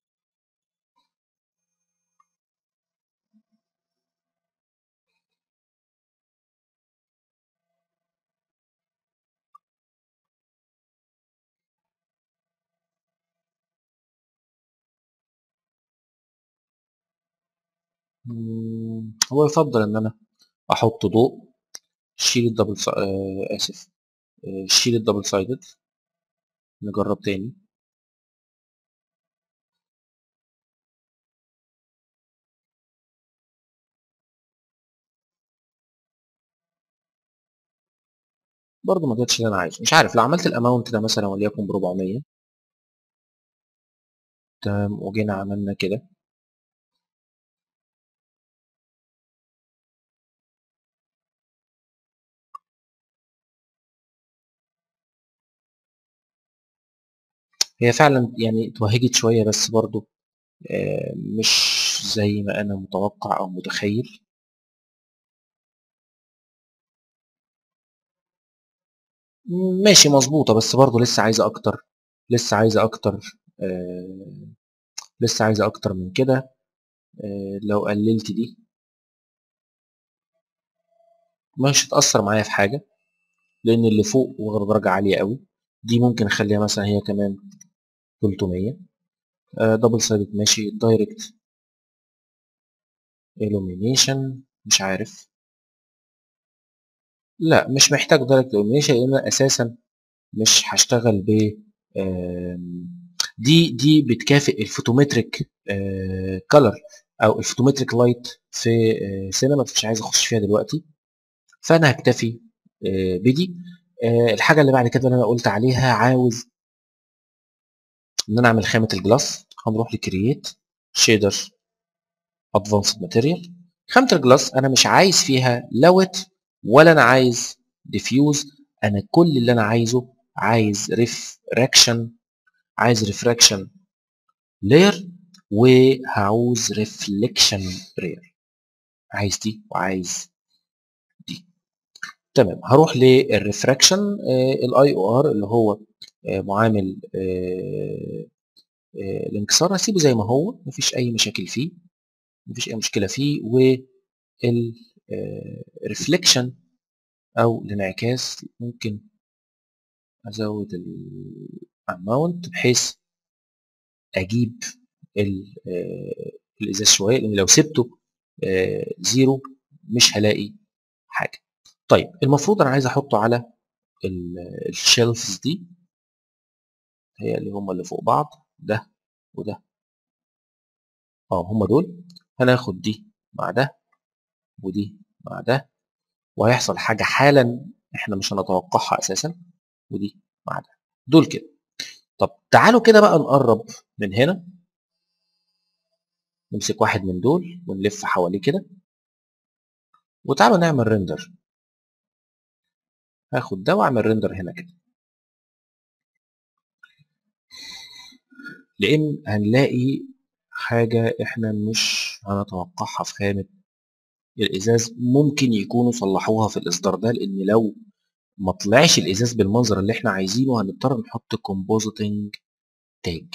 هو يفضل ان انا احط ضوء. شيل الدبل اسف، شيل الدبل سايدد. نجرب تاني. برضه ما جاتش اللي انا عايزه. مش عارف، لو عملت الاماونت ده مثلا وليكن ب 400، تمام، وجينا عملنا كده، هي فعلا يعني اتوهجت شوية، بس برضه مش زي ما انا متوقع او متخيل. ماشي مظبوطة، بس برضه لسه عايزة اكتر. لسه عايزة اكتر. آه، لسه عايزة اكتر من كده. لو قللت دي مش هتأثر معايا في حاجة، لان اللي فوق واخد درجة عالية قوي. دي ممكن اخليها مثلا هي كمان 300. دبل سايدد ماشي. دايركت illumination، مش عارف. لا، مش محتاج دايركت illumination، لان انا اساسا مش هشتغل ب دي بتكافئ الفوتومتريك كلر او الفوتومتريك لايت في سينما، مش عايز اخش فيها دلوقتي. فانا هكتفي بدي. الحاجه اللي بعد كده اللي انا قلت عليها، عاوز ان انا اعمل خامه الجلاس. هنروح لكرييت شيدر ادفانسد ماتيريال. خامه الجلاس انا مش عايز فيها لوت، ولا انا عايز ديفيوز. انا كل اللي انا عايزه، عايز ريفراكشن. عايز ريفراكشن لاير، وهعوز ريفليكشن لاير. عايز دي وعايز دي. تمام، هروح للريفراكشن. الاي او ار اللي هو معامل الانكسار، هسيبه زي ما هو، مفيش اي مشاكل فيه، مفيش اي مشكله فيه. والريفليكشن او الانعكاس ممكن ازود الاماونت بحيث اجيب الازاز شويه، لان لو سبته 0 مش هلاقي حاجه. طيب المفروض انا عايز احطه على الشيلفز دي، هي اللي هم اللي فوق بعض، ده وده، هم دول. هناخد دي مع ده ودي مع ده، وهيحصل حاجه حالا احنا مش هنتوقعها اساسا، ودي مع ده، دول كده. طب تعالوا كده بقى نقرب من هنا، نمسك واحد من دول ونلف حواليه كده، وتعالوا نعمل ريندر. هاخد ده واعمل ريندر هنا كده، لان هنلاقي حاجه احنا مش هنتوقعها في خامه الازاز. ممكن يكونوا صلحوها في الاصدار ده، لان لو ما طلعش الازاز بالمنظر اللي احنا عايزينه هنضطر نحط كومبوزيتنج تاج.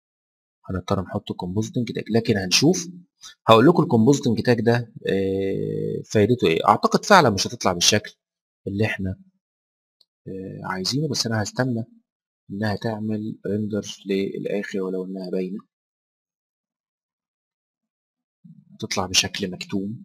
لكن هنشوف. هقول لكم الكومبوزيتنج تاج ده فايدته ايه. اعتقد فعلا مش هتطلع بالشكل اللي احنا عايزينه، بس انا هستنى انها تعمل ريندر للاخر، ولو انها باينه تطلع بشكل مكتوم.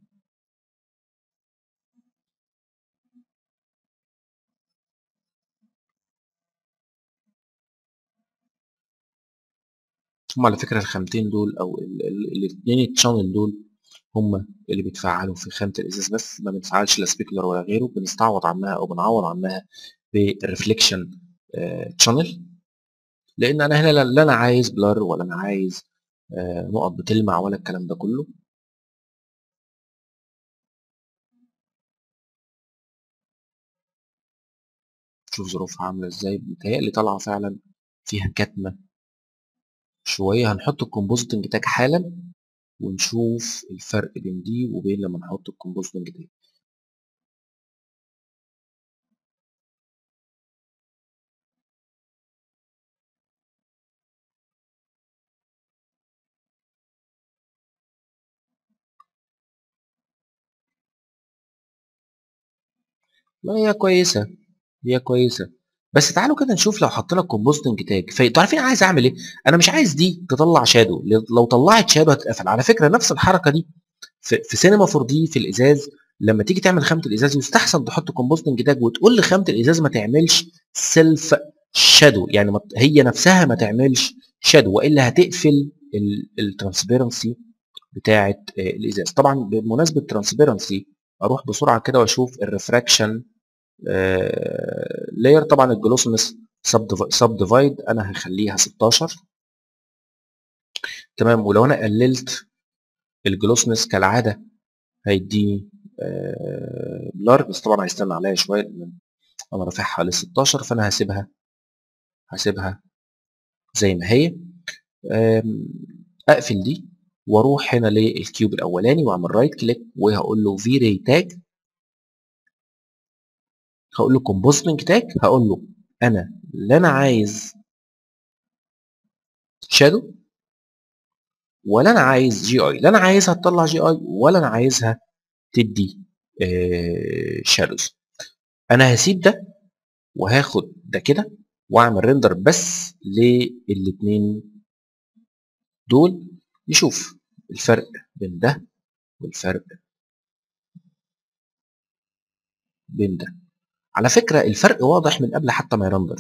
هم على فكره الخامتين دول او الاثنين التشانل دول هم اللي بيتفعلوا في خامه الازاز، بس ما بنفعلش لا سبيكولر ولا غيره، بنستعوض عنها او بنعوض عنها بالريفليكشن تشانل. لان انا هنا لا انا عايز بلر، ولا انا عايز نقط بتلمع، ولا الكلام ده كله. شوف ظروفها عامله ازاي، بيتهيألي طالعه فعلا فيها كتمه شويه. هنحط الكومبوزيتنج تاج حالا ونشوف الفرق بين دي وبين لما نحط الكومبوزيتنج تاج. ما هي كويسه، هي كويسه. بس تعالوا كده نشوف لو حطينا الكومبوزيتنج تاج. فانتوا عارفين انا عايز اعمل ايه؟ انا مش عايز دي تطلع شادو، لو طلعت شادو هتتقفل. على فكره نفس الحركه دي في سينما 4 دي في الازاز، لما تيجي تعمل خامه الازاز يستحسن تحط كومبوزيتنج تاج وتقول لخامه الازاز ما تعملش سيلف شادو، يعني هي نفسها ما تعملش شادو، والا هتقفل الترانسبيرنسي بتاعه الازاز. طبعا بمناسبه الترانسبيرنسي اروح بسرعه كده واشوف الريفراكشن لاير. طبعا الجلوسنس سب ديفايد انا هخليها 16، تمام. ولو انا قللت الجلوسنس كالعاده هيديني بلار، بس طبعا هيستنى عليا شويه لان انا رافعها ل 16، فانا هسيبها زي ما هي. اقفل دي واروح هنا للكيوب الاولاني واعمل رايت كليك وهقول له في ري تاج، هقول له كومبوزنج تاج، هقول له انا لا انا عايز شادو، ولا انا عايز جي اي، لا انا عايزها تطلع جي اي، ولا انا عايزها تدي شادوز. انا هسيب ده وهاخد ده كده واعمل ريندر بس للاثنين دول، نشوف الفرق بين ده والفرق بين ده. على فكرة الفرق واضح من قبل حتى ما يرندر،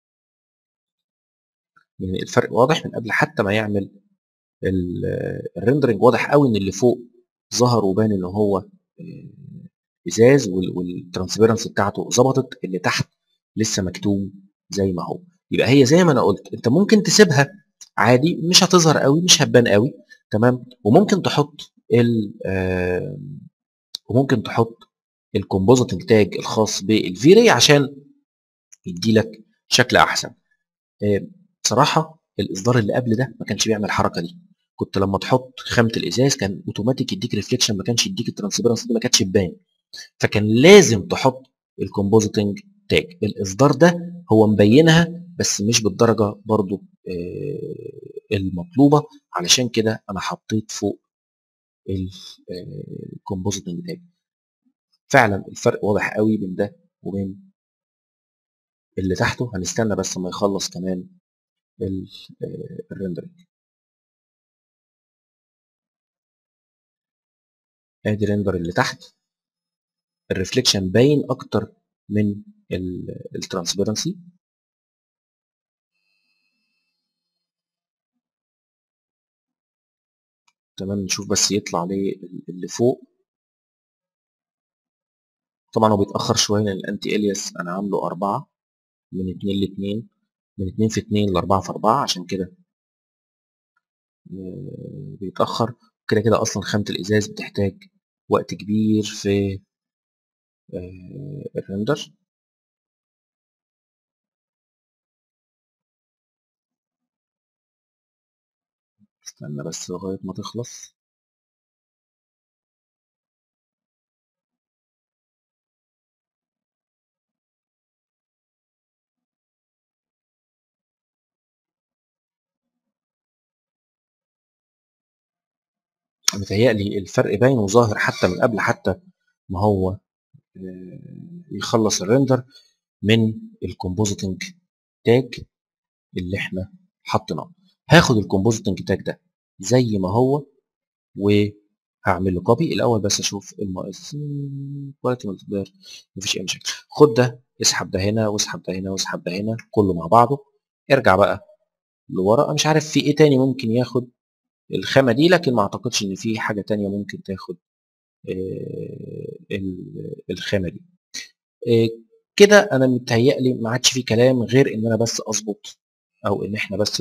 يعني الفرق واضح من قبل حتى ما يعمل الريندرنج. واضح قوي ان اللي فوق ظهر وبان ان هو ازاز والترانسبيرنسي بتاعته ظبطت، اللي تحت لسه مكتوم زي ما هو. يبقى هي زي ما انا قلت، انت ممكن تسيبها عادي مش هتظهر قوي، مش هتبان قوي، تمام. وممكن تحط وممكن تحط الكومبوزيتنج تاج الخاص بالفيري عشان يدي لك شكل احسن. بصراحه الاصدار اللي قبل ده ما كانش بيعمل الحركه دي. كنت لما تحط خامه الازاز كان اوتوماتيك يديك ريفليكشن، ما كانش يديك الترانسبيرنس دي، ما كانتش تبان، فكان لازم تحط الكومبوزيتنج تاج. الاصدار ده هو مبينها بس مش بالدرجه برضو المطلوبه، علشان كده انا حطيت فوق الكومبوزيتنج تاج. فعلا الفرق واضح قوي بين ده وبين اللي تحته. هنستنى بس ما يخلص كمان الريندرنج. ادي ريندر اللي تحت، الريفليكشن باين اكتر من الترانسبيرنسي. تمام، نشوف بس يطلع ليه اللي فوق. طبعا هو بيتاخر شويه لان الانتي الياس انا عامله 4 من 2 ل 2، من 2 في 2 ل 4 في 4، عشان كده بيتاخر. كده كده اصلا خامه الازاز بتحتاج وقت كبير في الريندر. استنى بس لغايه ما تخلص. متهيألي الفرق باين وظاهر حتى من قبل حتى ما هو يخلص الريندر، من الكومبوزيتنج تاج اللي احنا حطيناه. هاخد الكومبوزيتنج تاج ده زي ما هو وهعمل له كوبي الاول، بس اشوف كواليتي مالتيبلاير مفيش اي مشاكل. خد ده، اسحب ده هنا واسحب ده هنا واسحب ده هنا كله مع بعضه. ارجع بقى لورا. انا مش عارف في ايه تاني ممكن ياخد الخامه دي، لكن ما اعتقدش ان في حاجه تانية ممكن تاخد الخامه دي. كده انا متهيألي ما عادش في كلام غير ان انا بس اظبط، او ان احنا بس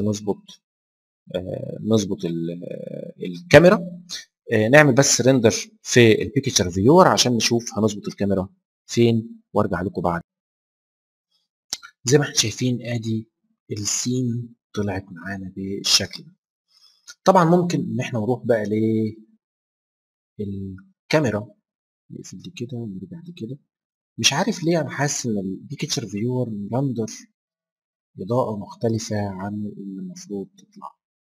نظبط الكاميرا. نعمل بس ريندر في البيكتشر فيور عشان نشوف هنظبط الكاميرا فين، وارجع لكم بعد. زي ما احنا شايفين ادي السين طلعت معانا بالشكل ده. طبعا ممكن ان احنا نروح بقى للكاميرا، نقفل دي كده ونرجع دي كده. مش عارف ليه انا حاسس ان البيكتشر فيور رندر اضاءة مختلفة عن اللي المفروض تطلع.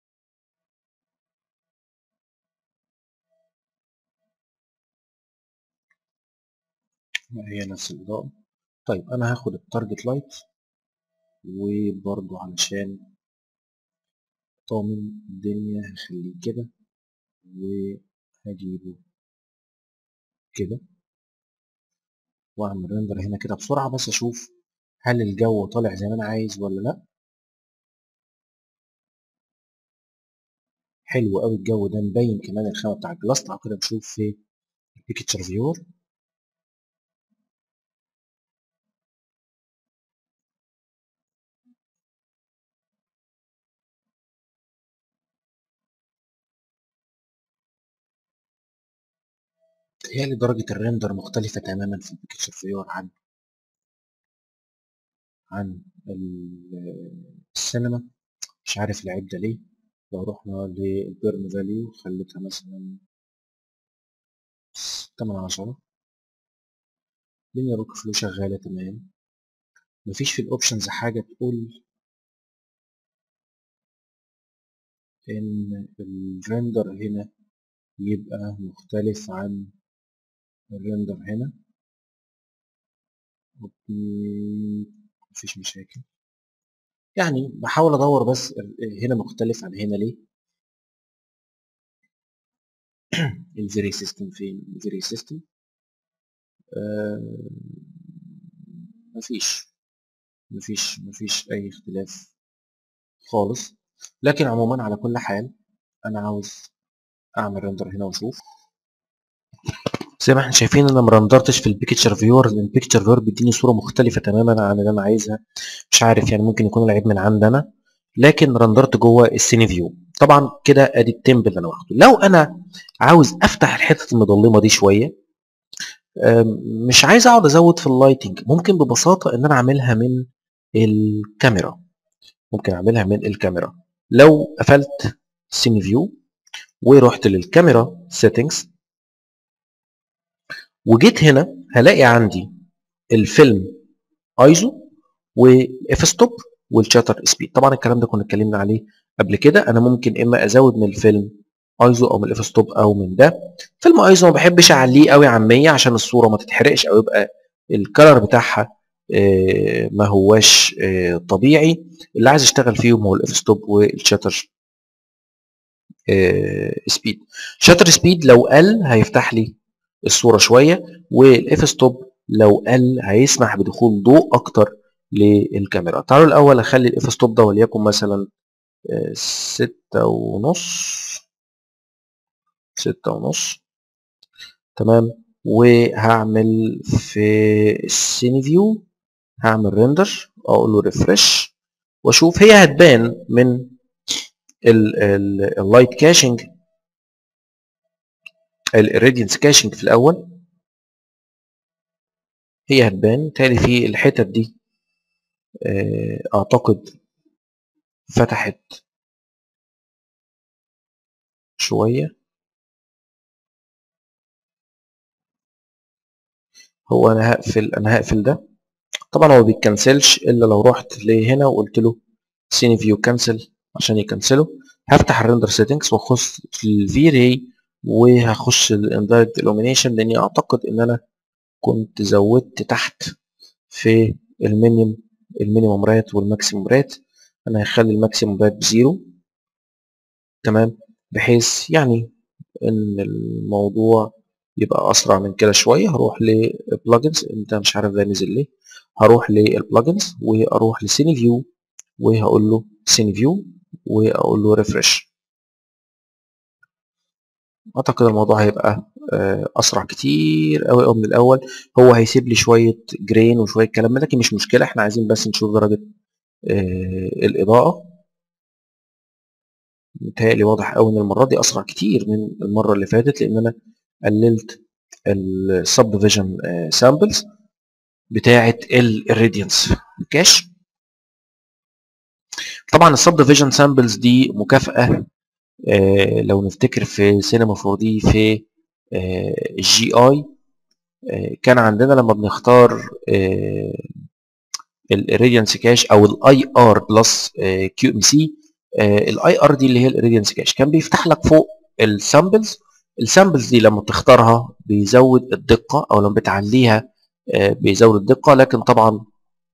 هي نفس الإضاءة. طيب أنا هاخد التارجت لايت، وبرضو علشان طامن الدنيا هخليه كده، وهجيبه كده، وأعمل ريندر هنا كده بسرعة بس أشوف هل الجو طالع زي ما أنا عايز ولا لأ. حلو أوي الجو ده، مبين كمان الخامة بتاع الجلاس. تعالوا كده نشوف في البيكتشر فيور. هي درجة الريندر مختلفة تماما في البيكتشر فيور عن السينما. مش عارف العيب ده ليه. لو رحنا للبيرن فاليو خليتها مثلا 8/10، الدنيا روك فلو شغالة تمام. مفيش في الاوبشنز حاجة تقول ان الريندر هنا يبقى مختلف عن الريندر هنا. مفيش مشاكل، يعني بحاول ادور بس هنا مختلف عن هنا ليه. الفيري سيستم فين؟ الفيري سيستم آه مفيش اي اختلاف خالص. لكن عموما على كل حال انا عاوز اعمل ريندر هنا واشوف. زي ما احنا شايفين انا مرندرتش في البيكتشر فيور، لان البيكتشر فيور بيديني صوره مختلفه تماما عن اللي انا عايزها. مش عارف يعني، ممكن يكون العيب من عندي انا، لكن رندرت جوه السيني فيو. طبعا كده ادي التمبل اللي انا واخده. لو انا عاوز افتح الحته المظلمه دي شويه، مش عايز اقعد ازود في اللايتنج، ممكن ببساطه ان انا اعملها من الكاميرا. ممكن اعملها من الكاميرا. لو قفلت السيني فيو ورحت للكاميرا سيتنجز وجيت هنا، هلاقي عندي الفيلم ايزو واف ستوب والشاتر سبيد. طبعا الكلام ده كنا اتكلمنا عليه قبل كده. انا ممكن اما ازود من الفيلم ايزو او من الاف ستوب او من ده. فيلم ايزو ما بحبش اعليه قوي على 100 عشان الصوره ما تتحرقش او يبقى الكلر بتاعها ما هواش طبيعي. اللي عايز اشتغل فيهم هو الاف ستوب والشاتر سبيد. شاتر سبيد لو قل هيفتح لي الصوره شويه، والاف ستوب لو قل هيسمح بدخول ضوء اكتر للكاميرا. تعالوا الاول اخلي الاف ستوب ده وليكن مثلا 6.5. 6.5 تمام. وهعمل في السيني فيو، هعمل ريندر، اقول له ريفرش، واشوف هي هتبان من اللايت كاشنج، الراديانس كاشنج في الاول. هي هتبان تالي في الحتت دي اعتقد فتحت شويه. هو انا هقفل ده. طبعا هو بيتكنسلش الا لو رحت لهنا وقلت له سيني فيو كانسل عشان يكنسله. هفتح الريندر سيتنجز واخش في الفي راي، وهخش الاندايركت illumination، لاني اعتقد ان انا كنت زودت تحت في المينيموم رات والماكسيموم رات. انا هخلي الماكسيموم رات بزيرو تمام، بحيث يعني ان الموضوع يبقى اسرع من كده شويه. هروح لبلجنز، انت مش عارف ده نزل ليه. هروح للبلجنز واروح لسيني فيو، وهقول له سيني فيو، واقول له ريفرش. اعتقد الموضوع هيبقى اسرع كتير قوي من الاول. هو هيسيب لي شويه جرين وشويه كلام من ده، لكن مش مشكله، احنا عايزين بس نشوف درجه الاضاءه. متهيألي واضح قوي ان المره دي اسرع كتير من المره اللي فاتت، لان انا قللت السب ديفيجن سامبلز بتاعه الراديانس كاش. طبعا السب ديفيجن سامبلز دي مكافاه. لو نفتكر في سينما 4 دي في الجي اي، كان عندنا لما بنختار الراديانس كاش او الاي ار بلس كيو ام سي. الاي ار دي اللي هي الراديانس كاش، كان بيفتح لك فوق السامبلز. السامبلز دي لما بتختارها بيزود الدقه، او لما بتعليها بيزود الدقه، لكن طبعا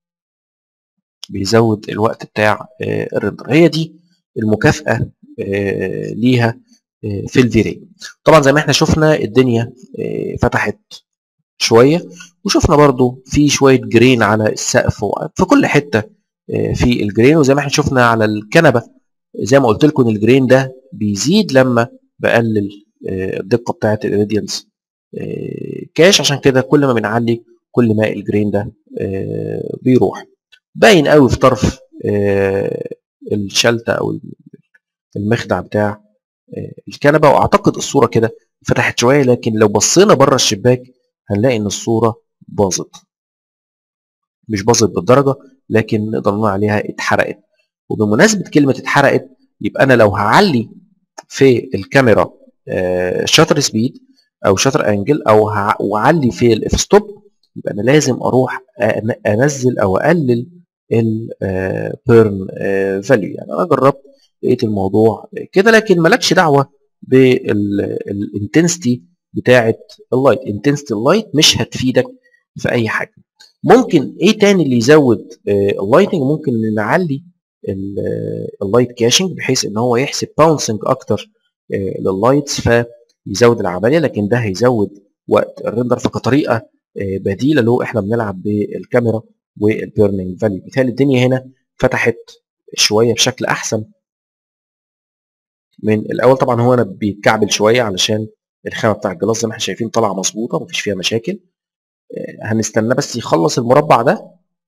بيزود الوقت بتاع الريندر. هي دي المكافاه ليها في الفيري. طبعا زي ما احنا شفنا الدنيا فتحت شويه، وشفنا برضو في شويه جرين على السقف في كل حته في الجرين. وزي ما احنا شفنا على الكنبه، زي ما قلت لكم الجرين ده بيزيد لما بقلل الدقه بتاعه الراديانس كاش. عشان كده كل ما بنعلي كل ما الجرين ده بيروح. باين قوي في طرف الشلته او المخدع بتاع الكنبه. واعتقد الصوره كده فتحت شويه، لكن لو بصينا بره الشباك هنلاقي ان الصوره باظت. مش باظت بالدرجه، لكن نقدر نقول عليها اتحرقت. وبمناسبه كلمه اتحرقت، يبقى انا لو هعلي في الكاميرا شاتر سبيد او شاتر انجل، او واعلي في الاف ستوب، يبقى انا لازم اروح انزل او اقلل البيرن فاليو. يعني انا جربت لقيت الموضوع كده، لكن مالكش دعوه بالانتنسيتي بتاعه اللايت. انتنسيتي اللايت مش هتفيدك في اي حاجه. ممكن ايه تاني اللي يزود اللايتنج؟ ممكن نعلي اللايت كاشنج بحيث ان هو يحسب باونسنج اكتر لللايتس فيزود العمليه، لكن ده هيزود وقت الريندر. فكطريقه بديله له احنا بنلعب بالكاميرا والبيرنينج فاليو. بالتالي الدنيا هنا فتحت شويه بشكل احسن من الاول. طبعا هو انا بيتكعبل شويه علشان الخامه بتاع الجلاس زي ما احنا شايفين طالعه مظبوطه مفيش فيها مشاكل. هنستنى بس يخلص المربع ده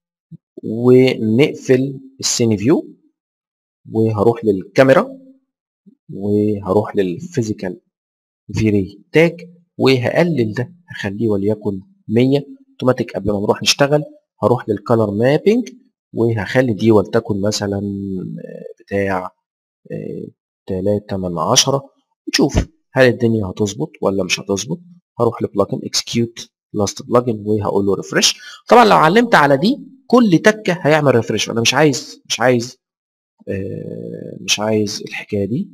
ونقفل السيني فيو، وهروح للكاميرا وهروح للفيزيكال فيري تاج، وهقلل ده هخليه وليكن 100 اوتوماتيك. قبل ما نروح نشتغل هروح للكالر مابينج وهخلي دي ولتكن مثلا بتاع 3 من 10، نشوف هل الدنيا هتظبط ولا مش هتظبط. هروح لبلجن اكسكيوت لاست بلجن وهقول له ريفرش. طبعا لو علمت على دي كل تكه هيعمل ريفرش. انا مش عايز الحكايه دي.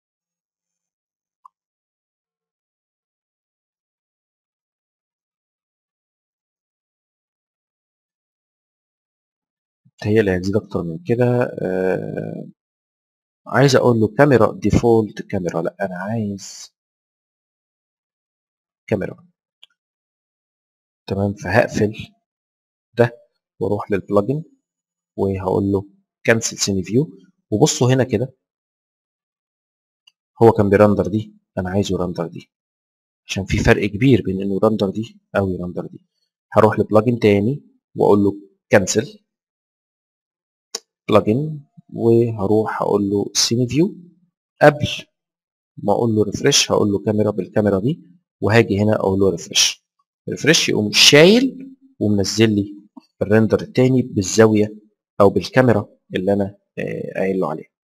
هي اللي هتزيد اكتر من كده. عايز اقول له كاميرا ديفولت كاميرا، لا انا عايز كاميرا. تمام. فهقفل ده واروح للبلجن وهقول له كانسل سيني فيو. وبصوا هنا كده، هو كان بيرندر دي، انا عايزه يرندر دي، عشان في فرق كبير بين انه يرندر دي او يرندر دي. هروح لبلجن تاني واقول له كانسل بلجن، وهروح اقول له سيني فيو. قبل ما اقول له ريفرش هقول له كاميرا بالكاميرا دي، وهاجي هنا اقول له ريفرش. ريفرش يقوم شايل ومنزل لي الريندر التاني بالزاويه او بالكاميرا اللي انا قايل له عليها.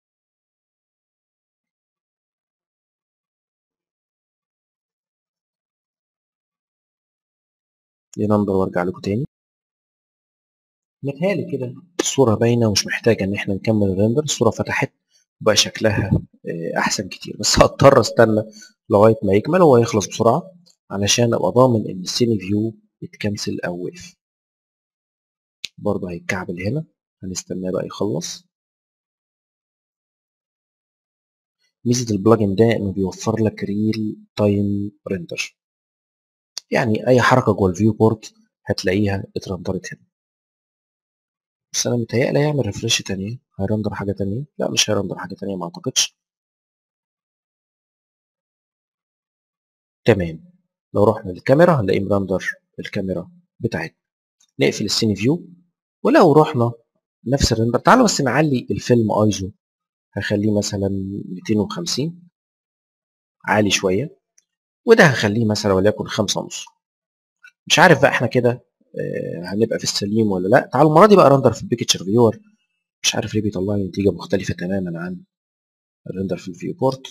يرندر وارجع لكم تاني. متهيألي كده الصورة باينة ومش محتاجة إن إحنا نكمل الريندر. الصورة فتحت وبقى شكلها أحسن كتير، بس هضطر أستنى لغاية ما يكمل وهو يخلص بسرعة علشان أبقى ضامن إن السيني فيو يتكنسل أو وقف. برضه هيتكعبل هنا، هنستناه بقى يخلص. ميزة البلجن ده إنه بيوفر لك ريل تايم ريندر، يعني أي حركة جوه الفيو بورت هتلاقيها اترندرت هنا. بس أنا متهيألي هيعمل ريفرش تانية، هيرندر حاجة تانية. لا، مش هيرندر حاجة تانية ما أعتقدش. تمام. لو رحنا للكاميرا هنلاقي مرندر الكاميرا بتاعتنا. نقفل السيني فيو، ولو رحنا نفس الرندر، تعالوا بس نعلي الفيلم ايزو، هخليه مثلا 250 عالي شويه، وده هخليه مثلا وليكن 5.5. مش عارف بقى احنا كده هنبقى في السليم ولا لا. تعالوا المره دي بقى رندر في البيكتشر فيور. مش عارف ليه بيطلع لي نتيجه مختلفه تماما عن الرندر في الفيو بورت،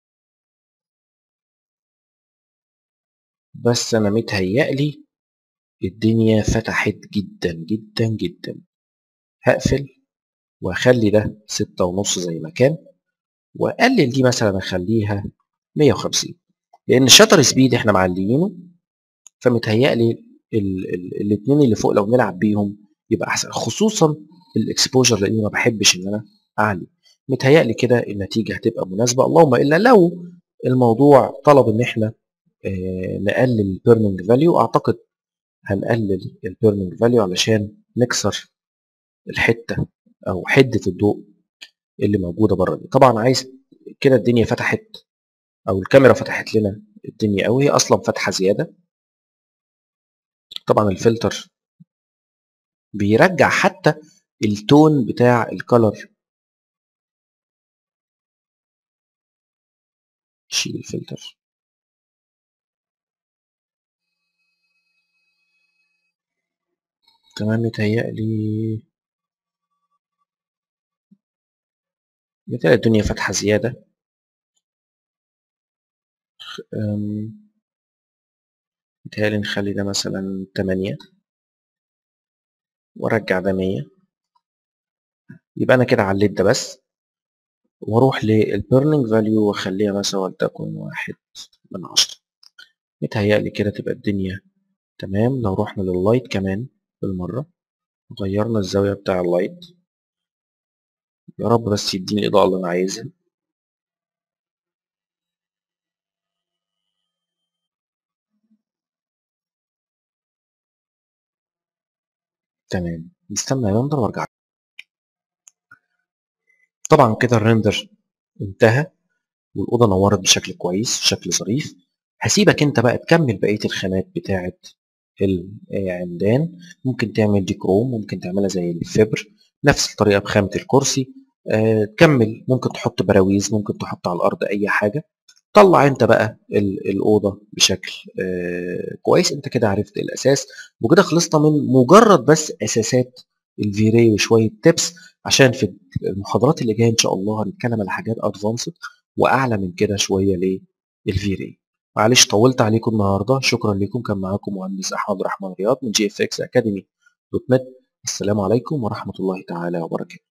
بس انا متهيألي الدنيا فتحت جدا جدا جدا. هقفل واخلي ده 6.5 زي ما كان، واقلل دي مثلا اخليها 150، لان الشاتر سبيد احنا معليينه. فمتهيألي الاثنين اللي فوق لو نلعب بيهم يبقى احسن، خصوصا الاكسبوجر لاني ما بحبش ان انا اعلي. متهيألي كده النتيجه هتبقى مناسبه، اللهم الا لو الموضوع طلب ان احنا نقلل البيرنينج فاليو. اعتقد هنقلل البيرنينج فاليو علشان نكسر الحته او حده الضوء اللي موجوده بره دي. طبعا عايز كده الدنيا فتحت او الكاميرا فتحت لنا الدنيا قوي، هي اصلا فاتحه زياده. طبعا الفلتر بيرجع حتى التون بتاع الكالر. شيل الفلتر. تمام. متهيألي الدنيا فاتحه زياده. متهيألي نخلي ده مثلا 8 وارجع ده 100. يبقى انا كده عليت ده بس، واروح للبيرنينج فاليو واخليها مثلا ولتكن 1/10. متهيألي كده تبقى الدنيا تمام. لو رحنا لللايت كمان بالمرة، غيرنا الزاوية بتاع اللايت، يا رب بس يديني الإضاءة اللي أنا عايزها. تمام. نستنى يرندر وارجع. طبعا كده الريندر انتهى والأوضة نورت بشكل كويس، شكل ظريف. هسيبك انت بقى تكمل بقية الخامات بتاعة العمدان. ممكن تعمل ديكروم، ممكن تعملها زي الفبر نفس الطريقة بخامة الكرسي. تكمل، ممكن تحط براويز، ممكن تحط على الأرض أي حاجة. طلع انت بقى الأوضة بشكل كويس. انت كده عرفت الأساس، وكده خلصنا من مجرد بس أساسات الفيري وشوية تيبس، عشان في المحاضرات اللي جاية إن شاء الله هنتكلم على حاجات أدفانسد وأعلى من كده شوية للفيري. معلش طولت عليكم النهارده، شكرا لكم. كان معاكم مهندس أحمد الرحمن رياض من GFX Academy دوت نت. السلام عليكم ورحمة الله تعالى وبركاته.